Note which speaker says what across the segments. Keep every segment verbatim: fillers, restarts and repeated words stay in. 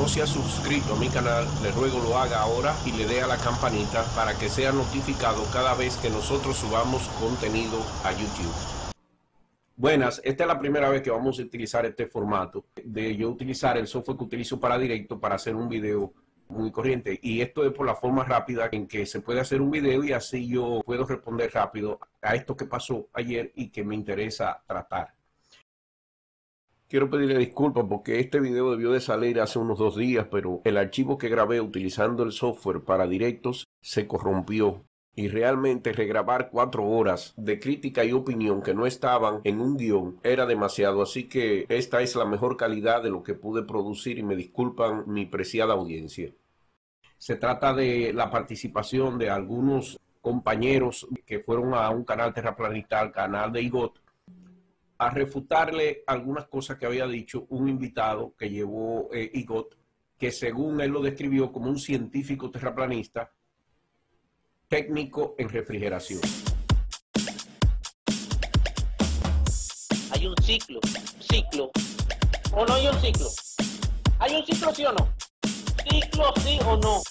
Speaker 1: se ha suscrito a mi canal, le ruego lo haga ahora y le dé a la campanita para que sea notificado cada vez que nosotros subamos contenido a YouTube. Buenas, esta es la primera vez que vamos a utilizar este formato de yo utilizar el software que utilizo para directo para hacer un video muy corriente, y esto es por la forma rápida en que se puede hacer un video y así yo puedo responder rápido a esto que pasó ayer y que me interesa tratar. Quiero pedirle disculpas porque este video debió de salir hace unos dos días, pero el archivo que grabé utilizando el software para directos se corrompió. Y realmente regrabar cuatro horas de crítica y opinión que no estaban en un guión era demasiado, así que esta es la mejor calidad de lo que pude producir y me disculpan mi preciada audiencia. Se trata de la participación de algunos compañeros que fueron a un canal terraplanista, al canal de Igot, a refutarle algunas cosas que había dicho un invitado que llevó eh, Igot, que según él lo describió como un científico terraplanista, técnico en refrigeración.
Speaker 2: Hay un ciclo, ciclo, o no hay un ciclo. ¿Hay un ciclo sí o no? Ciclo sí o no.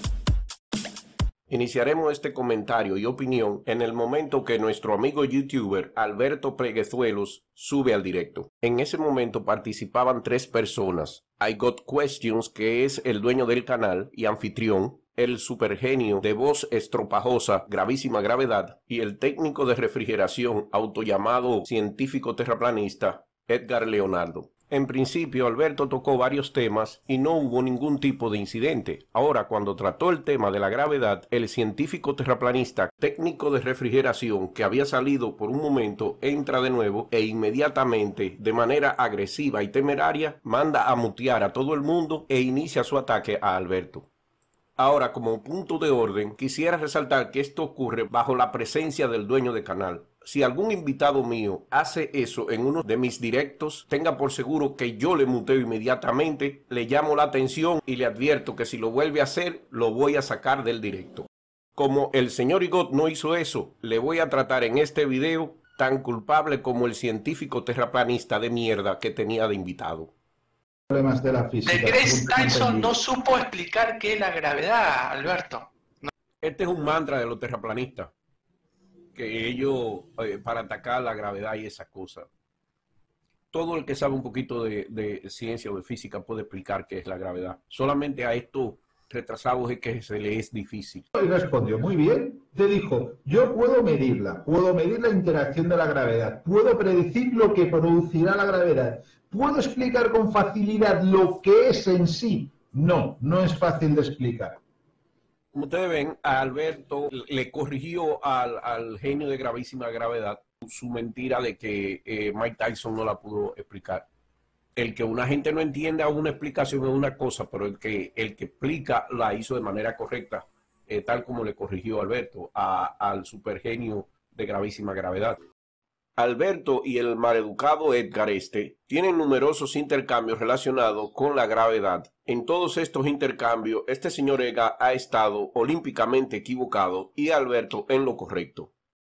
Speaker 1: Iniciaremos este comentario y opinión en el momento que nuestro amigo youtuber Alberto Pleguezuelos sube al directo. En ese momento participaban tres personas. I Got Questions, que es el dueño del canal y anfitrión, el supergenio de voz estropajosa, gravísima gravedad, y el técnico de refrigeración autollamado científico terraplanista, Edgar Leonardo. En principio, Alberto tocó varios temas y no hubo ningún tipo de incidente. Ahora, cuando trató el tema de la gravedad, el científico terraplanista, técnico de refrigeración, que había salido por un momento, entra de nuevo e inmediatamente, de manera agresiva y temeraria, manda a mutear a todo el mundo e inicia su ataque a Alberto. Ahora, como punto de orden, quisiera resaltar que esto ocurre bajo la presencia del dueño del canal. Si algún invitado mío hace eso en uno de mis directos, tenga por seguro que yo le muteo inmediatamente, le llamo la atención y le advierto que si lo vuelve a hacer, lo voy a sacar del directo. Como el señor Igot no hizo eso, le voy a tratar en este video tan culpable como el científico terraplanista de mierda que tenía de invitado.
Speaker 3: Problemas de la física.
Speaker 4: deGrasse Tyson no supo explicar qué es la gravedad, Alberto. No.
Speaker 1: Este es un mantra de los terraplanistas, que ellos, eh, para atacar la gravedad y esas cosas. Todo el que sabe un poquito de, de ciencia o de física puede explicar qué es la gravedad. Solamente a estos retrasados es que se les es difícil.
Speaker 3: Y respondió muy bien. Te dijo, yo puedo medirla, puedo medir la interacción de la gravedad, puedo predecir lo que producirá la gravedad, puedo explicar con facilidad lo que es en sí. No, no es fácil de explicar.
Speaker 1: Como ustedes ven, a Alberto le corrigió al, al genio de gravísima gravedad su mentira de que eh, Mike Tyson no la pudo explicar. El que una gente no entienda una explicación es una cosa, pero el que, el que explica la hizo de manera correcta, eh, tal como le corrigió Alberto a, al supergenio de gravísima gravedad. Alberto y el maleducado Edgar este tienen numerosos intercambios relacionados con la gravedad. En todos estos intercambios, este señor Edgar ha estado olímpicamente equivocado y Alberto en lo correcto.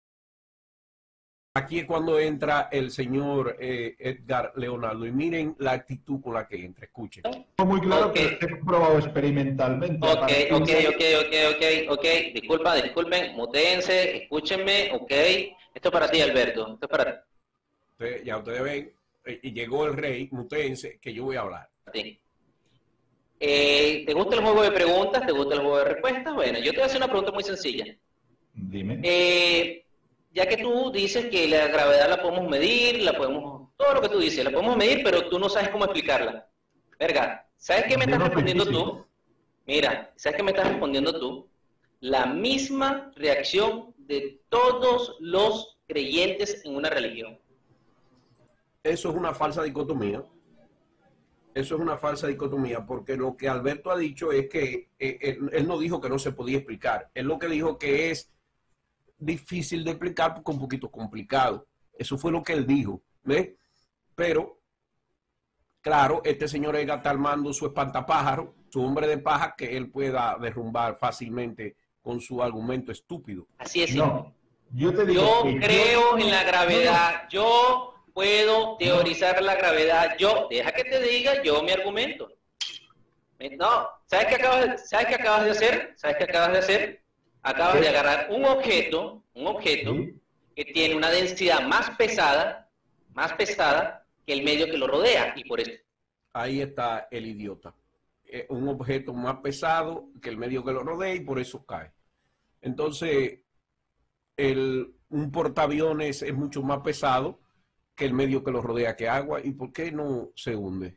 Speaker 1: Aquí es cuando entra el señor eh, Edgar Leonardo y miren la actitud con la que entra, escuchen.
Speaker 3: Muy claro
Speaker 2: Okay.
Speaker 3: que he comprobado experimentalmente.
Speaker 2: Ok, ok, ok, ok, ok, ok. Disculpa, disculpen, mutéense, escúchenme, ok. Esto es para ti, Alberto. Esto es para
Speaker 1: Ustedes, ya ustedes ven, eh, y llegó el rey, mutéense, que yo voy a hablar.
Speaker 2: ti. Eh, ¿Te gusta el juego de preguntas? ¿Te gusta el juego de respuestas? Bueno, yo te voy a hacer una pregunta muy sencilla.
Speaker 3: Dime.
Speaker 2: Eh, ya que tú dices que la gravedad la podemos medir, la podemos, todo lo que tú dices, la podemos medir, pero tú no sabes cómo explicarla. Verga, ¿sabes qué me estás respondiendo tú? Mira, ¿sabes qué me estás respondiendo tú? La misma reacción de todos los creyentes en una religión.
Speaker 1: Eso es una falsa dicotomía. Eso es una falsa dicotomía, porque lo que Alberto ha dicho es que eh, él, él no dijo que no se podía explicar. Él lo que dijo que es difícil de explicar porque es un poquito complicado. Eso fue lo que él dijo, ¿ves? Pero, claro, este señor Edgar está armando su espantapájaro, su hombre de paja, que él pueda derrumbar fácilmente con su argumento estúpido.
Speaker 2: Así es.
Speaker 3: No, yo te digo
Speaker 2: Yo
Speaker 3: que
Speaker 2: creo
Speaker 3: yo-
Speaker 2: en la gravedad. Yo puedo teorizar la gravedad. Yo, deja que te diga yo mi argumento. No, ¿sabes qué acabas, ¿sabes qué acabas de hacer? ¿Sabes qué acabas de hacer? Acabas de agarrar un objeto, un objeto
Speaker 3: Sí.
Speaker 2: que tiene una densidad más pesada, más pesada que el medio que lo rodea, y por eso.
Speaker 1: Ahí está el idiota. Eh, un objeto más pesado que el medio que lo rodea y por eso cae. Entonces, el, un portaaviones es mucho más pesado que el medio que lo rodea, que agua. ¿Y por qué no se hunde?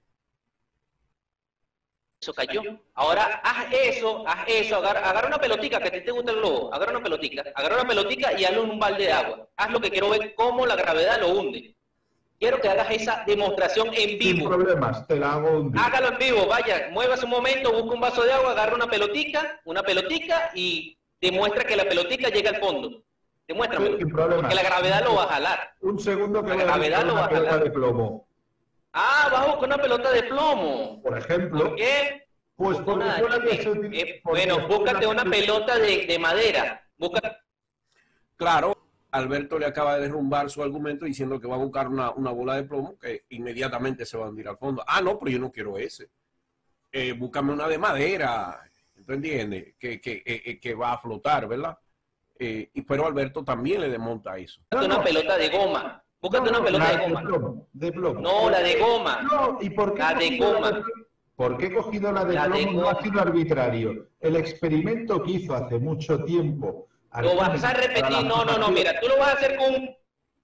Speaker 2: Eso cayó. Ahora haz eso, haz eso, agarra, agarra una pelotica, que a ti te gusta el globo, agarra una pelotica, agarra una pelotica y hazlo en un balde de agua. Haz lo que quiero ver, cómo la gravedad lo hunde. Quiero que hagas esa demostración en
Speaker 3: Sin
Speaker 2: vivo.
Speaker 3: problemas, te la hago hundir.
Speaker 2: Hágalo en vivo, vaya, muévase un momento, busca un vaso de agua, agarra una pelotica, una pelotica y demuestra que la pelotica llega al fondo. Demuéstramelo,
Speaker 3: Sin problemas.
Speaker 2: porque la gravedad lo va a jalar.
Speaker 3: Un segundo que
Speaker 2: La
Speaker 3: voy a
Speaker 2: gravedad
Speaker 3: buscar
Speaker 2: lo va
Speaker 3: una
Speaker 2: a
Speaker 3: pelota
Speaker 2: jalar.
Speaker 3: de plomo.
Speaker 2: Ah, vas a buscar una pelota de plomo.
Speaker 3: Por ejemplo,
Speaker 2: ¿Por qué?
Speaker 3: pues
Speaker 2: Busca
Speaker 3: porque
Speaker 2: una-
Speaker 3: fue la que
Speaker 2: eh,
Speaker 3: se utiliza.
Speaker 2: eh, bueno, búscate una pelota de, de madera. Busca,
Speaker 1: Claro, Alberto le acaba de derrumbar su argumento diciendo que va a buscar una, una bola de plomo que inmediatamente se va a hundir al fondo. Ah, no, pero yo no quiero ese. Eh, búscame una de madera, ¿tú entiendes? Que, que, eh, que va a flotar, ¿verdad? Eh, y, pero Alberto también le desmonta eso.
Speaker 2: búscate una pelota de goma. Búscate
Speaker 3: No,
Speaker 2: una pelota
Speaker 3: la
Speaker 2: de goma.
Speaker 3: plomo, de plomo.
Speaker 2: No, la de goma.
Speaker 3: No, ¿y por qué
Speaker 2: La
Speaker 3: he
Speaker 2: de
Speaker 3: cogido
Speaker 2: goma.
Speaker 3: la de plomo? ¿Por qué he cogido la de
Speaker 2: La de
Speaker 3: plomo? No ha
Speaker 2: goma.
Speaker 3: sido arbitrario. El experimento que hizo hace mucho tiempo.
Speaker 2: Lo vas a repetir. No, no, no, mira, tú lo vas a hacer con un...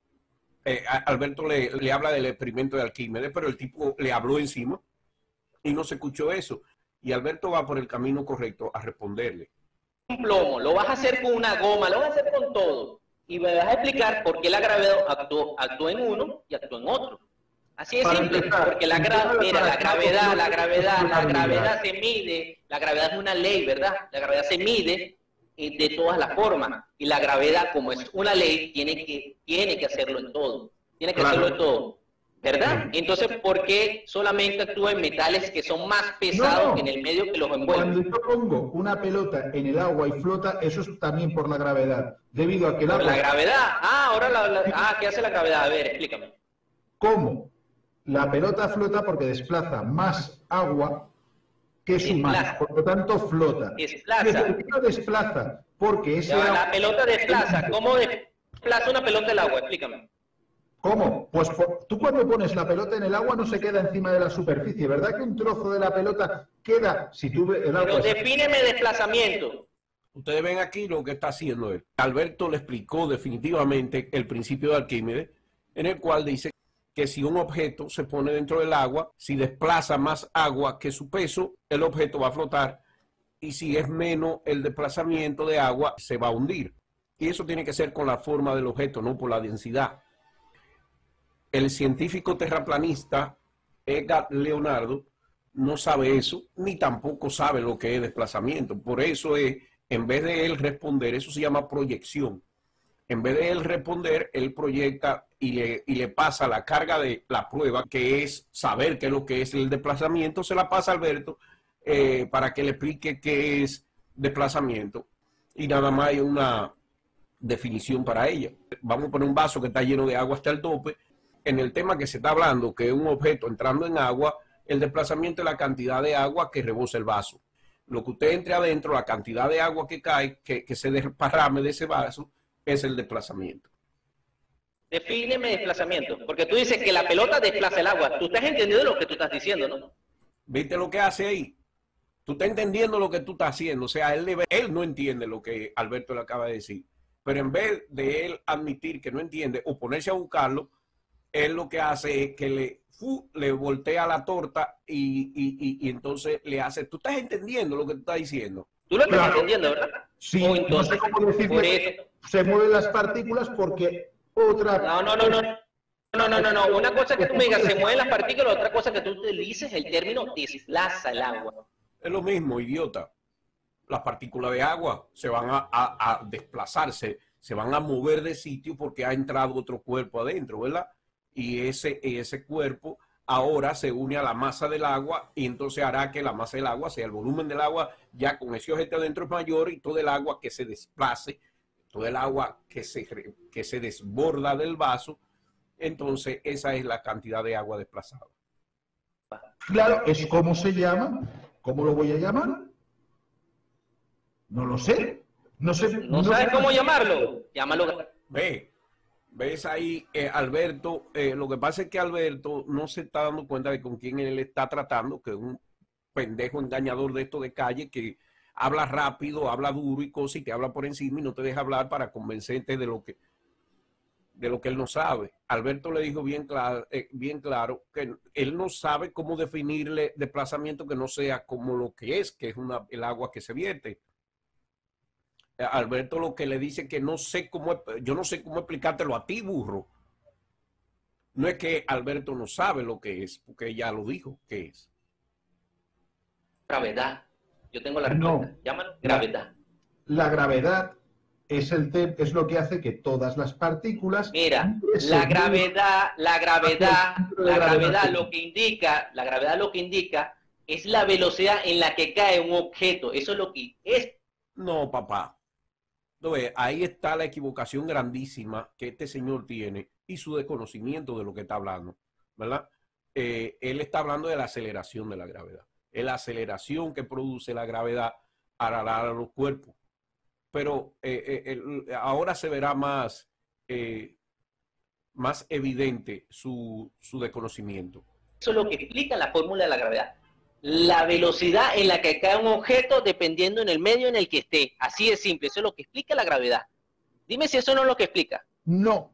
Speaker 1: Eh, a- Alberto le, le habla del experimento de Arquímedes, pero el tipo le habló encima y no se escuchó eso. Y Alberto va por el camino correcto a responderle.
Speaker 2: un plomo, lo vas a hacer con una goma, lo vas a hacer con todo. Y me vas a explicar por qué la gravedad actuó, actuó en uno y actuó en otro. Así de
Speaker 3: Para
Speaker 2: simple,
Speaker 3: empezar,
Speaker 2: porque la, gra
Speaker 3: empezar
Speaker 2: mira, la
Speaker 3: para
Speaker 2: gravedad,
Speaker 3: acá,
Speaker 2: la gravedad,
Speaker 3: es una
Speaker 2: la gravedad
Speaker 3: realidad.
Speaker 2: se mide, la gravedad es una ley, ¿verdad? La gravedad se mide eh, de todas las formas. Y la gravedad, como es una ley, tiene que, tiene que hacerlo en todo. Tiene que
Speaker 3: Claro.
Speaker 2: hacerlo en todo. ¿Verdad?
Speaker 3: Sí.
Speaker 2: Entonces, ¿por qué solamente actúa en metales que son más pesados
Speaker 3: No, no.
Speaker 2: que en el medio que los
Speaker 3: Cuando
Speaker 2: envuelve?
Speaker 3: yo pongo una pelota en el agua y flota, eso es también por la gravedad. Debido a que el
Speaker 2: Por
Speaker 3: agua...
Speaker 2: la gravedad. Ah, ahora la, la- ah, ¿qué hace la gravedad? A ver, explícame.
Speaker 3: ¿Cómo? La pelota flota porque desplaza más agua que su masa,
Speaker 2: Desplaza.
Speaker 3: por lo tanto flota.
Speaker 2: Desplaza.
Speaker 3: ¿Y por qué no desplaza? Porque ese
Speaker 2: Ya va, la
Speaker 3: agua...
Speaker 2: pelota desplaza. ¿Cómo desplaza una pelota el agua? Explícame.
Speaker 3: ¿Cómo? Pues por- tú cuando pones la pelota en el agua no se queda encima de la superficie, ¿verdad? Que un trozo de la pelota queda, si tú ves el
Speaker 2: Pero
Speaker 3: agua...
Speaker 2: defíneme desplazamiento.
Speaker 1: Ustedes ven aquí lo que está haciendo él. Alberto le explicó definitivamente el principio de Arquímedes, en el cual dice que si un objeto se pone dentro del agua, si desplaza más agua que su peso, el objeto va a flotar, y si es menos el desplazamiento de agua, se va a hundir. Y eso tiene que ser con la forma del objeto, no por la densidad. El científico terraplanista Edgar Leonardo no sabe eso, ni tampoco sabe lo que es desplazamiento. Por eso es, en vez de él responder, eso se llama proyección. En vez de él responder, él proyecta y le, y le pasa la carga de la prueba, que es saber qué es lo que es el desplazamiento, se la pasa a Alberto eh, para que le explique qué es desplazamiento. Y nada más hay una definición para ella. Vamos a poner un vaso que está lleno de agua hasta el tope. En el tema que se está hablando, que es un objeto entrando en agua, el desplazamiento es la cantidad de agua que rebosa el vaso. Lo que usted entre adentro, la cantidad de agua que cae, que, que se desparrame de ese vaso, es el desplazamiento.
Speaker 2: Defíneme desplazamiento. Porque tú dices que la pelota desplaza el agua. Tú estás entendiendo lo que tú estás diciendo, ¿no?
Speaker 1: ¿Viste lo que hace ahí? Tú estás entendiendo lo que tú estás haciendo. O sea, él, le- él no entiende lo que Alberto le acaba de decir. Pero en vez de él admitir que no entiende o ponerse a buscarlo, él lo que hace es que le, fu, le voltea la torta y, y, y, y entonces le hace, tú estás entendiendo lo que tú estás diciendo.
Speaker 2: Tú lo estás
Speaker 3: Claro.
Speaker 2: entendiendo, ¿verdad?
Speaker 3: Sí,
Speaker 2: O
Speaker 3: no sé
Speaker 2: entonces,
Speaker 3: cómo decirte,
Speaker 2: por eso.
Speaker 3: se mueven las partículas porque otra...
Speaker 2: No, no, no, no. No, no, no, no. Una cosa es que tú me digas, se mueven las partículas, otra cosa es que tú utilices el término desplaza el agua.
Speaker 1: Es lo mismo, idiota. Las partículas de agua se van a, a, a desplazarse, se van a mover de sitio porque ha entrado otro cuerpo adentro, ¿verdad? Y ese, ese cuerpo ahora se une a la masa del agua y entonces hará que la masa del agua, sea el volumen del agua, ya con ese objeto adentro es mayor y todo el agua que se desplace, todo el agua que se, que se desborda del vaso, entonces esa es la cantidad de agua desplazada.
Speaker 3: Claro, es como se llama ¿Cómo lo voy a llamar? No lo sé. No sé.
Speaker 2: ¿No,
Speaker 3: no
Speaker 2: sabes
Speaker 3: sé.
Speaker 2: cómo llamarlo? Llámalo.
Speaker 1: Ve, ves ahí, eh, Alberto, eh, lo que pasa es que Alberto no se está dando cuenta de con quién él está tratando, que es un pendejo engañador de esto de calle que habla rápido, habla duro y cosas y te habla por encima y no te deja hablar para convencerte de lo que de lo que él no sabe. Alberto le dijo bien claro, eh, bien claro que él no sabe cómo definirle desplazamiento que no sea como lo que es, que es una, el agua que se vierte. Alberto lo que le dice que no sé cómo, yo no sé cómo explicártelo a ti, burro. No es que Alberto no sabe lo que es, porque ella lo dijo que es.
Speaker 2: Gravedad. Yo tengo la respuesta.
Speaker 3: No.
Speaker 2: Llámalo gravedad.
Speaker 3: La gravedad es, el te es lo que hace que todas las partículas...
Speaker 2: Mira, la gravedad, la gravedad, la gravedad lo que indica, la gravedad lo que indica es la velocidad en la que cae un objeto. Eso es lo que es.
Speaker 1: No, papá. No, ahí está la equivocación grandísima que este señor tiene y su desconocimiento de lo que está hablando, ¿verdad? Eh, él está hablando de la aceleración de la gravedad. Es la aceleración que produce la gravedad al a los cuerpos. Pero eh, eh, el, ahora se verá más, eh, más evidente su, su desconocimiento.
Speaker 2: Eso es lo que explica la fórmula de la gravedad. La velocidad en la que cae un objeto dependiendo en el medio en el que esté. Así de simple. Eso es lo que explica la gravedad. Dime si eso no es lo que explica.
Speaker 3: No.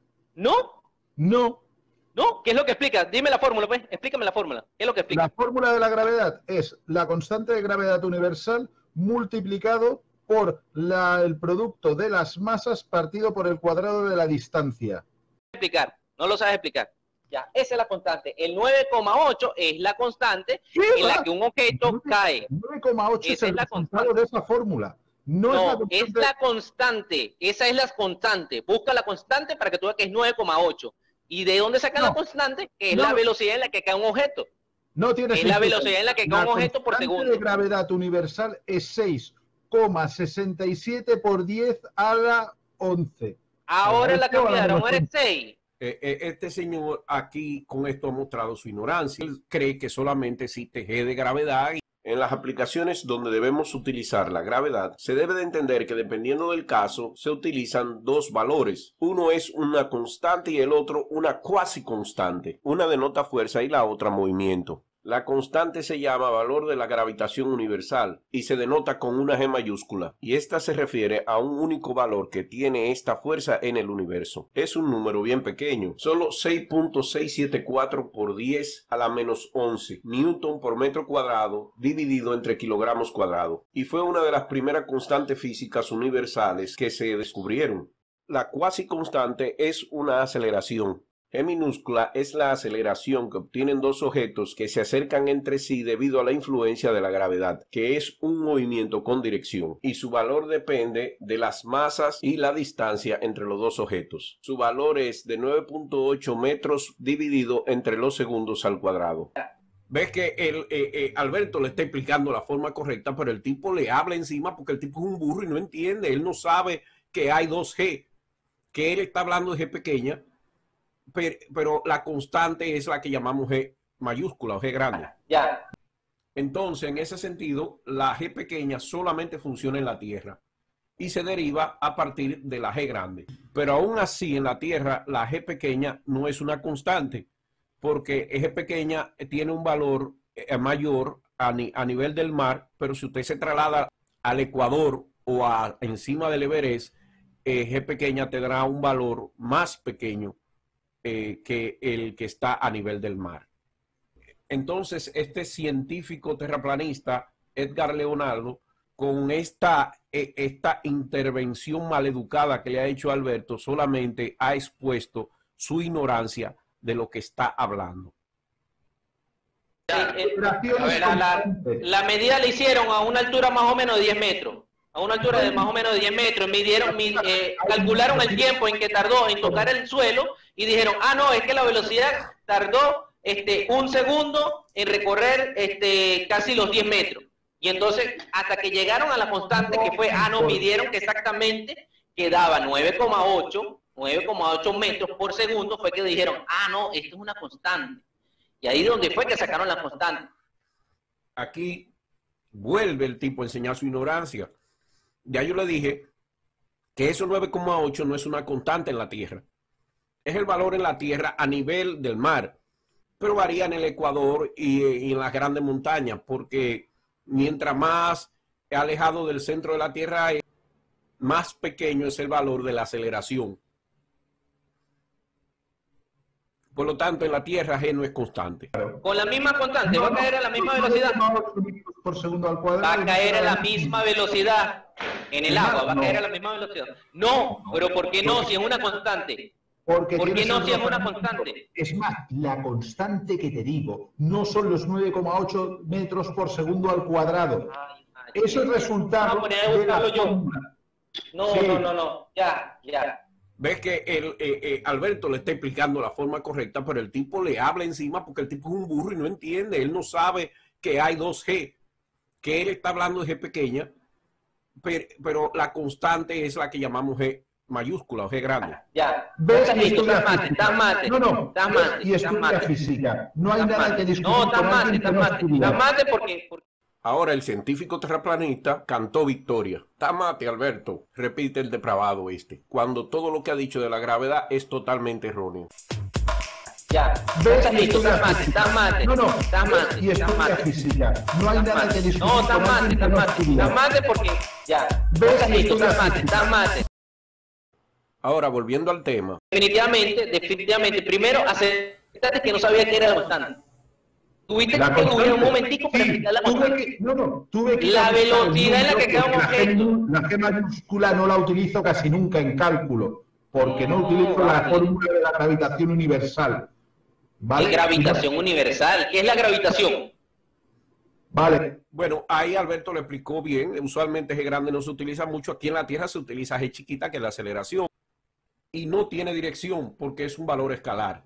Speaker 2: ¿No?
Speaker 3: No.
Speaker 2: ¿No? ¿Qué es lo que explica? Dime la fórmula, pues. Explícame la fórmula. ¿Qué es lo que explica?
Speaker 3: La fórmula de la gravedad es la constante de gravedad universal multiplicado por la, el producto de las masas partido por el cuadrado de la distancia.
Speaker 2: Explicar. No lo sabes explicar. Ya, esa es la constante. El nueve coma ocho es la constante en la que un objeto cae.
Speaker 3: nueve coma ocho es
Speaker 2: Esa
Speaker 3: el
Speaker 2: es la
Speaker 3: resultado
Speaker 2: constante.
Speaker 3: de esa fórmula. No,
Speaker 2: No,
Speaker 3: es,
Speaker 2: es
Speaker 3: la
Speaker 2: la constante. Esa es la constante. Busca la constante para que tú veas que es nueve coma ocho. ¿Y de dónde sacan
Speaker 3: No.
Speaker 2: la constante? Que es
Speaker 3: No.
Speaker 2: la velocidad en la que cae un objeto.
Speaker 3: No tiene
Speaker 2: Es la
Speaker 3: sentido.
Speaker 2: velocidad en la que cae un objeto por
Speaker 3: La
Speaker 2: segundo.
Speaker 3: constante de gravedad universal es seis coma sesenta y siete por diez a la once.
Speaker 2: Ahora la
Speaker 3: Esto a lo
Speaker 2: cambiaron,
Speaker 3: mejor-
Speaker 2: ahora es seis.
Speaker 1: Eh, eh, este señor aquí con esto ha mostrado su ignorancia. Él cree que solamente existe G de gravedad. Y en las aplicaciones donde debemos utilizar la gravedad, se debe de entender que dependiendo del caso, se utilizan dos valores. Uno es una constante y el otro una cuasi constante. Una denota fuerza y la otra movimiento. La constante se llama valor de la gravitación universal y se denota con una G mayúscula, y esta se refiere a un único valor que tiene esta fuerza en el universo. Es un número bien pequeño, solo seis punto seiscientos setenta y cuatro por diez a la menos once newton por metro cuadrado dividido entre kilogramos cuadrados, y fue una de las primeras constantes físicas universales que se descubrieron. La cuasi constante es una aceleración. G minúscula es la aceleración que obtienen dos objetos que se acercan entre sí debido a la influencia de la gravedad, que es un movimiento con dirección, y su valor depende de las masas y la distancia entre los dos objetos. Su valor es de nueve punto ocho metros dividido entre los segundos al cuadrado. Ves que el, eh, eh, Alberto le está explicando la forma correcta, pero el tipo le habla encima porque el tipo es un burro y no entiende. Él no sabe que hay dos G, que él está hablando de G pequeña, pero, pero la constante es la que llamamos G mayúscula o G grande.
Speaker 2: Ya.
Speaker 1: Entonces, en ese sentido, la G pequeña solamente funciona en la Tierra y se deriva a partir de la G grande. Pero aún así, en la Tierra, la G pequeña no es una constante, porque G pequeña tiene un valor eh, mayor a, ni, a nivel del mar, pero si usted se traslada al Ecuador o a, encima del Everest, eh, G pequeña tendrá un valor más pequeño eh, que el que está a nivel del mar. Entonces, este científico terraplanista, Edgar Leonardo, con esta, eh, esta intervención maleducada que le ha hecho Alberto, solamente ha expuesto su ignorancia de lo que está hablando.
Speaker 2: Ya, eh, a ver, la, la, la medida la hicieron a una altura más o menos de diez metros. A una altura de más o menos de diez metros. Midieron, mid, eh, calcularon el tiempo en que tardó en tocar el suelo y dijeron, ah, no, es que la velocidad tardó este, un segundo en recorrer este, casi los diez metros. Y entonces, hasta que llegaron a la constante que fue, ah, no, midieron que exactamente quedaba nueve coma ocho metros por segundo, fue que dijeron, ah, no, esto es una constante. Y ahí donde fue que sacaron la constante.
Speaker 1: Aquí vuelve el tipo a enseñar su ignorancia. Ya yo le dije que eso nueve coma ocho no es una constante en la Tierra. Es el valor en la Tierra a nivel del mar, pero varía en el Ecuador y, y en las grandes montañas, porque mientras más alejado del centro de la Tierra es, más pequeño es el valor de la aceleración. Por lo tanto, en la Tierra G no es constante.
Speaker 2: Con la misma constante,
Speaker 3: No,
Speaker 2: va a
Speaker 3: no,
Speaker 2: caer a la misma velocidad.
Speaker 3: Por segundo al cuadrado.
Speaker 2: Va a caer a la misma velocidad. En el agua va a
Speaker 3: No.
Speaker 2: caer a la misma velocidad. No, pero ¿por qué no si es una constante?
Speaker 3: Porque
Speaker 2: ¿Por qué
Speaker 3: tienes
Speaker 2: no
Speaker 3: el
Speaker 2: si es una
Speaker 3: rozamiento.
Speaker 2: constante?
Speaker 3: Es más, la constante que te digo no son los nueve coma ocho metros por segundo al cuadrado.
Speaker 2: Ay, ay,
Speaker 3: Eso es resultado
Speaker 2: Vamos a poner a
Speaker 3: de la
Speaker 2: buscarlo yo.
Speaker 3: fórmula.
Speaker 2: No,
Speaker 3: Sí.
Speaker 2: no, no, no. Ya, ya.
Speaker 1: Ves que el, eh, eh, Alberto le está explicando la forma correcta, pero el tipo le habla encima porque el tipo es un burro y no entiende. Él no sabe que hay dos G, que él está hablando de G pequeña, pero, pero la constante es la que llamamos G mayúscula o G grande.
Speaker 2: Ya.
Speaker 3: ¿Ves?
Speaker 2: Estás
Speaker 3: Y
Speaker 2: listo,
Speaker 3: estudia
Speaker 2: estás mate,
Speaker 3: física.
Speaker 2: estás mate.
Speaker 3: No, no.
Speaker 2: Estás
Speaker 3: ¿ves?
Speaker 2: mate,
Speaker 3: Y
Speaker 2: estás
Speaker 3: estudia
Speaker 2: mate.
Speaker 3: física. No hay
Speaker 2: Estás
Speaker 3: nada
Speaker 2: mate.
Speaker 3: que discutir
Speaker 2: No,
Speaker 3: con
Speaker 2: estás mate,
Speaker 3: alguien que
Speaker 2: estás
Speaker 3: no
Speaker 2: mate.
Speaker 3: estudia.
Speaker 2: Estás mate porque... porque-
Speaker 1: Ahora el científico terraplanista cantó victoria. Tamate, Alberto, repite el depravado este, cuando todo lo que ha dicho de la gravedad es totalmente erróneo.
Speaker 2: Ya.
Speaker 3: ¿Ves?
Speaker 2: Estás
Speaker 3: Y
Speaker 2: listo,
Speaker 3: estudia
Speaker 2: estás mate,
Speaker 3: física.
Speaker 2: estás mate.
Speaker 3: No, no.
Speaker 2: Estás mate,
Speaker 3: Y
Speaker 2: estás
Speaker 3: estudia
Speaker 2: mate.
Speaker 3: física. No hay
Speaker 2: Estás
Speaker 3: nada
Speaker 2: mate.
Speaker 3: que discutir
Speaker 2: No, estás
Speaker 3: con
Speaker 2: mate,
Speaker 3: alguien que
Speaker 2: estás
Speaker 3: no
Speaker 2: mate.
Speaker 3: estudia.
Speaker 2: Estás mate porque... Ya.
Speaker 3: ¿Ves?
Speaker 2: Estás
Speaker 3: Y
Speaker 2: listo,
Speaker 3: estudia
Speaker 2: estás mate,
Speaker 3: física.
Speaker 2: estás mate.
Speaker 1: Ahora, volviendo al tema,
Speaker 2: Definitivamente, definitivamente. Primero, aceptate que no sabía que era la constante. Tuviste
Speaker 3: La
Speaker 2: que coger un
Speaker 3: constante.
Speaker 2: momentico para
Speaker 3: Sí,
Speaker 2: explicar la
Speaker 3: tuve
Speaker 2: constante.
Speaker 3: que, no, no, tuve que
Speaker 2: La
Speaker 3: buscar el
Speaker 2: velocidad en la
Speaker 3: número
Speaker 2: que queda un
Speaker 3: porque la G,
Speaker 2: objeto.
Speaker 3: la G mayúscula no la utilizo casi nunca en cálculo, porque no,
Speaker 2: No,
Speaker 3: utilizo la
Speaker 2: vale.
Speaker 3: fórmula de la gravitación universal. ¿Vale?
Speaker 2: ¿Qué gravitación universal? ¿Qué es la gravitación?
Speaker 3: Vale.
Speaker 1: bueno, ahí Alberto le explicó bien, usualmente G grande no se utiliza mucho, aquí en la Tierra se utiliza G chiquita, que es la aceleración, y no tiene dirección porque es un valor escalar.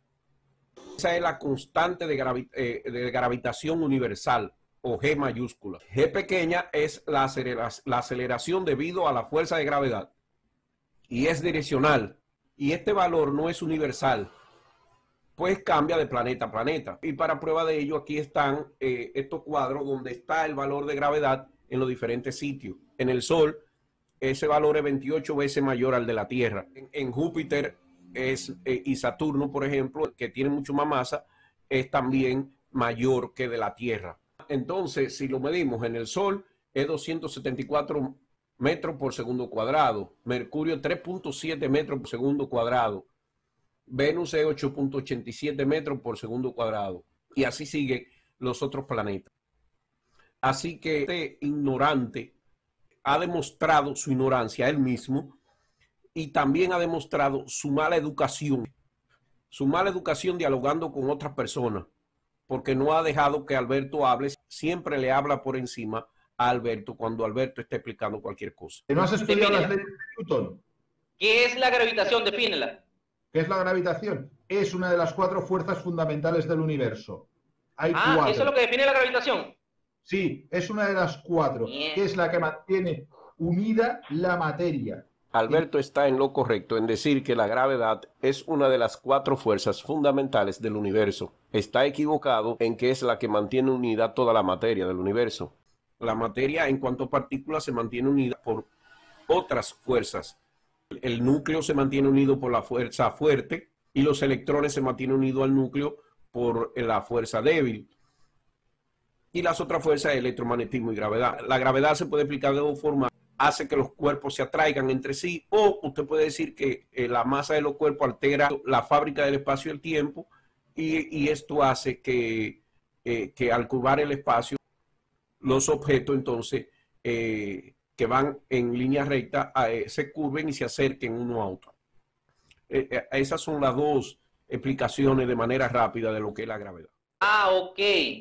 Speaker 1: Esa es la constante de, gravi eh, de gravitación universal, o G mayúscula. G pequeña es la, acelera la aceleración debido a la fuerza de gravedad, y es direccional, y este valor no es universal, pues cambia de planeta a planeta. Y para prueba de ello, aquí están eh, estos cuadros donde está el valor de gravedad en los diferentes sitios. En el Sol, ese valor es veintiocho veces mayor al de la Tierra. En, en Júpiter es, eh, y Saturno, por ejemplo, que tiene mucho más masa, es también mayor que de la Tierra. Entonces, si lo medimos en el Sol, es doscientos setenta y cuatro metros por segundo cuadrado. Mercurio, tres punto siete metros por segundo cuadrado. Venus es ocho punto ochenta y siete metros por segundo cuadrado. Y así siguen los otros planetas. Así que este ignorante ha demostrado su ignorancia él mismo y también ha demostrado su mala educación. Su mala educación dialogando con otras personas. Porque no ha dejado que Alberto hable. Siempre le habla por encima a Alberto cuando Alberto está explicando cualquier cosa.
Speaker 3: ¿No has estudiado
Speaker 2: Define.
Speaker 3: las leyes de Newton?
Speaker 2: ¿Qué es la gravitación? Defínela.
Speaker 3: ¿Qué es la gravitación? Es una de las cuatro fuerzas fundamentales del universo. Hay
Speaker 2: Ah,
Speaker 3: cuatro.
Speaker 2: ¿eso es lo que define la gravitación?
Speaker 3: Sí, es una de las cuatro,
Speaker 2: Bien.
Speaker 3: que es la que mantiene unida la materia.
Speaker 1: Alberto está en lo correcto en decir que la gravedad es una de las cuatro fuerzas fundamentales del universo. Está equivocado en que es la que mantiene unida toda la materia del universo. La materia en cuanto a partículas se mantiene unida por otras fuerzas. El núcleo se mantiene unido por la fuerza fuerte y los electrones se mantienen unidos al núcleo por la fuerza débil. Y las otras fuerzas, electromagnetismo y gravedad. La gravedad se puede explicar de dos formas. Hace que los cuerpos se atraigan entre sí, o usted puede decir que eh, la masa de los cuerpos altera la fábrica del espacio y el tiempo, y, y esto hace que, eh, que al curvar el espacio, los objetos entonces eh, que van en línea recta eh, se curven y se acerquen uno a otro. Eh, eh, esas son las dos explicaciones de manera rápida de lo que es la gravedad.
Speaker 2: Ah, ok.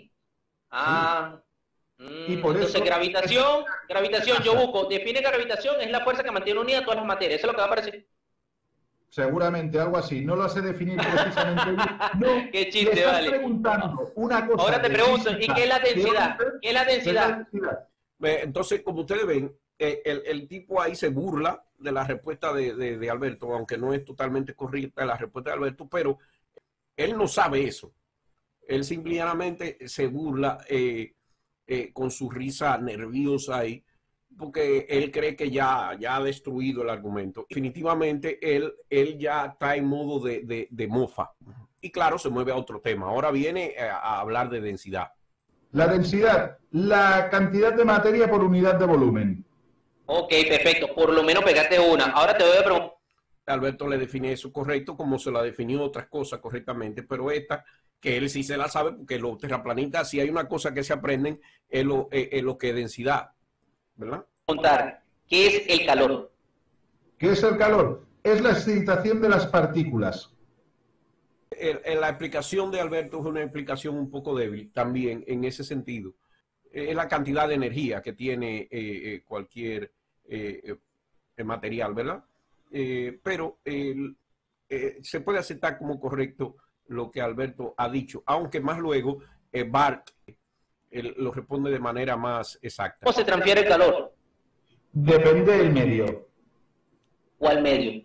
Speaker 2: Ah, mm,
Speaker 3: Y por
Speaker 2: entonces
Speaker 3: eso-
Speaker 2: gravitación, gravitación, yo busco, define gravitación, es la fuerza que mantiene unida todas las materias, eso es lo que va a aparecer.
Speaker 3: Seguramente, algo así. No lo sé definir precisamente. No,
Speaker 2: Qué chiste,
Speaker 3: le estás
Speaker 2: vale.
Speaker 3: preguntando una cosa.
Speaker 2: Ahora te
Speaker 3: de
Speaker 2: pregunto, ¿y
Speaker 3: física,
Speaker 2: qué es la
Speaker 3: de
Speaker 2: densidad?
Speaker 3: orden,
Speaker 2: ¿Qué es la
Speaker 3: ¿qué es la
Speaker 2: densidad?
Speaker 3: densidad?
Speaker 1: Eh, Entonces, como ustedes ven, eh, el, el tipo ahí se burla de la respuesta de, de, de Alberto, aunque no es totalmente correcta la respuesta de Alberto, pero él no sabe eso. Él simplemente se burla eh, eh, con su risa nerviosa ahí, porque él cree que ya, ya ha destruido el argumento. Definitivamente él, él ya está en modo de, de, de mofa. Y claro, se mueve a otro tema. Ahora viene a, a hablar de densidad.
Speaker 3: La densidad, la cantidad de materia por unidad de volumen.
Speaker 2: Ok, perfecto. Por lo menos pegate una. Ahora te voy a preguntar.
Speaker 1: Alberto le define eso correcto, como se la definió otras cosas correctamente, pero esta, que él sí se la sabe, porque los terraplanistas, si hay una cosa que se aprenden, es lo, es, es lo que es densidad, ¿verdad?
Speaker 2: Contar, ¿qué es el calor?
Speaker 3: ¿Qué es el calor? Es la excitación de las partículas.
Speaker 1: El, el, la explicación de Alberto es una explicación un poco débil también en ese sentido. Es la cantidad de energía que tiene eh, eh, cualquier eh, eh, material, ¿verdad? Eh, pero eh, eh, se puede aceptar como correcto lo que Alberto ha dicho, aunque más luego eh, Bart eh, lo responde de manera más exacta.
Speaker 2: ¿Cómo se transfiere el calor?
Speaker 3: Depende del medio.
Speaker 2: ¿Cuál medio?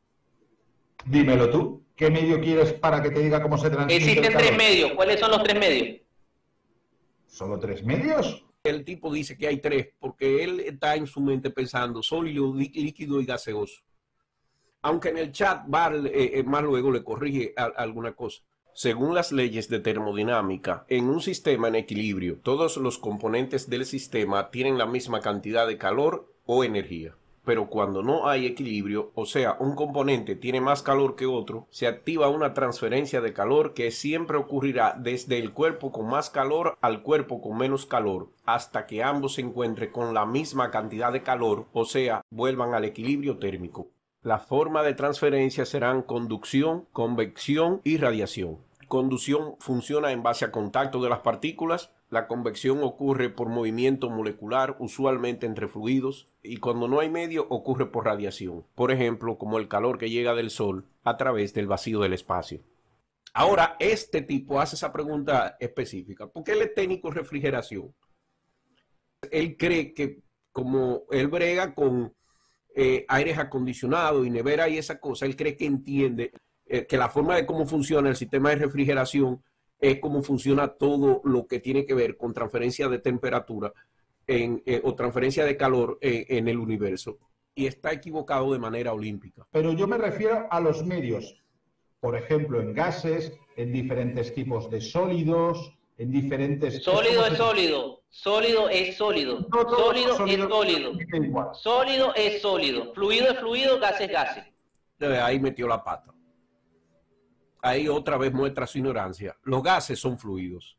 Speaker 3: Dímelo tú. ¿Qué medio quieres para que te diga cómo se transfiere el calor?
Speaker 2: Existen tres medios. ¿Cuáles son los tres medios?
Speaker 3: ¿Solo tres medios?
Speaker 1: El tipo dice que hay tres, porque él está en su mente pensando sólido, líquido y gaseoso. Aunque en el chat Bar eh, más luego le corrige a, a alguna cosa. Según las leyes de termodinámica, en un sistema en equilibrio, todos los componentes del sistema tienen la misma cantidad de calor o energía. Pero cuando no hay equilibrio, o sea, un componente tiene más calor que otro, se activa una transferencia de calor que siempre ocurrirá desde el cuerpo con más calor al cuerpo con menos calor, hasta que ambos se encuentren con la misma cantidad de calor, o sea, vuelvan al equilibrio térmico. La forma de transferencia serán conducción, convección y radiación. Conducción funciona en base a contacto de las partículas. La convección ocurre por movimiento molecular, usualmente entre fluidos, y cuando no hay medio ocurre por radiación. Por ejemplo, como el calor que llega del Sol a través del vacío del espacio. Ahora, este tipo hace esa pregunta específica. ¿Por qué él es técnico en refrigeración? Él cree que como él brega con eh, aires acondicionados y nevera y esa cosa, él cree que entiende eh, que la forma de cómo funciona el sistema de refrigeración es cómo funciona todo lo que tiene que ver con transferencia de temperatura en, eh, o transferencia de calor eh, en el universo. Y está equivocado de manera olímpica.
Speaker 3: Pero yo me refiero a los medios. Por ejemplo, en gases, en diferentes tipos de sólidos, en diferentes...
Speaker 2: Sólido es sólido. Sólido es sólido.
Speaker 3: No, no,
Speaker 2: sólido,
Speaker 3: sólido
Speaker 2: es sólido.
Speaker 3: Igual.
Speaker 2: Sólido es sólido. Fluido es fluido, gas es gas.
Speaker 1: Ahí metió la pata. Ahí otra vez muestra su ignorancia. Los gases son fluidos.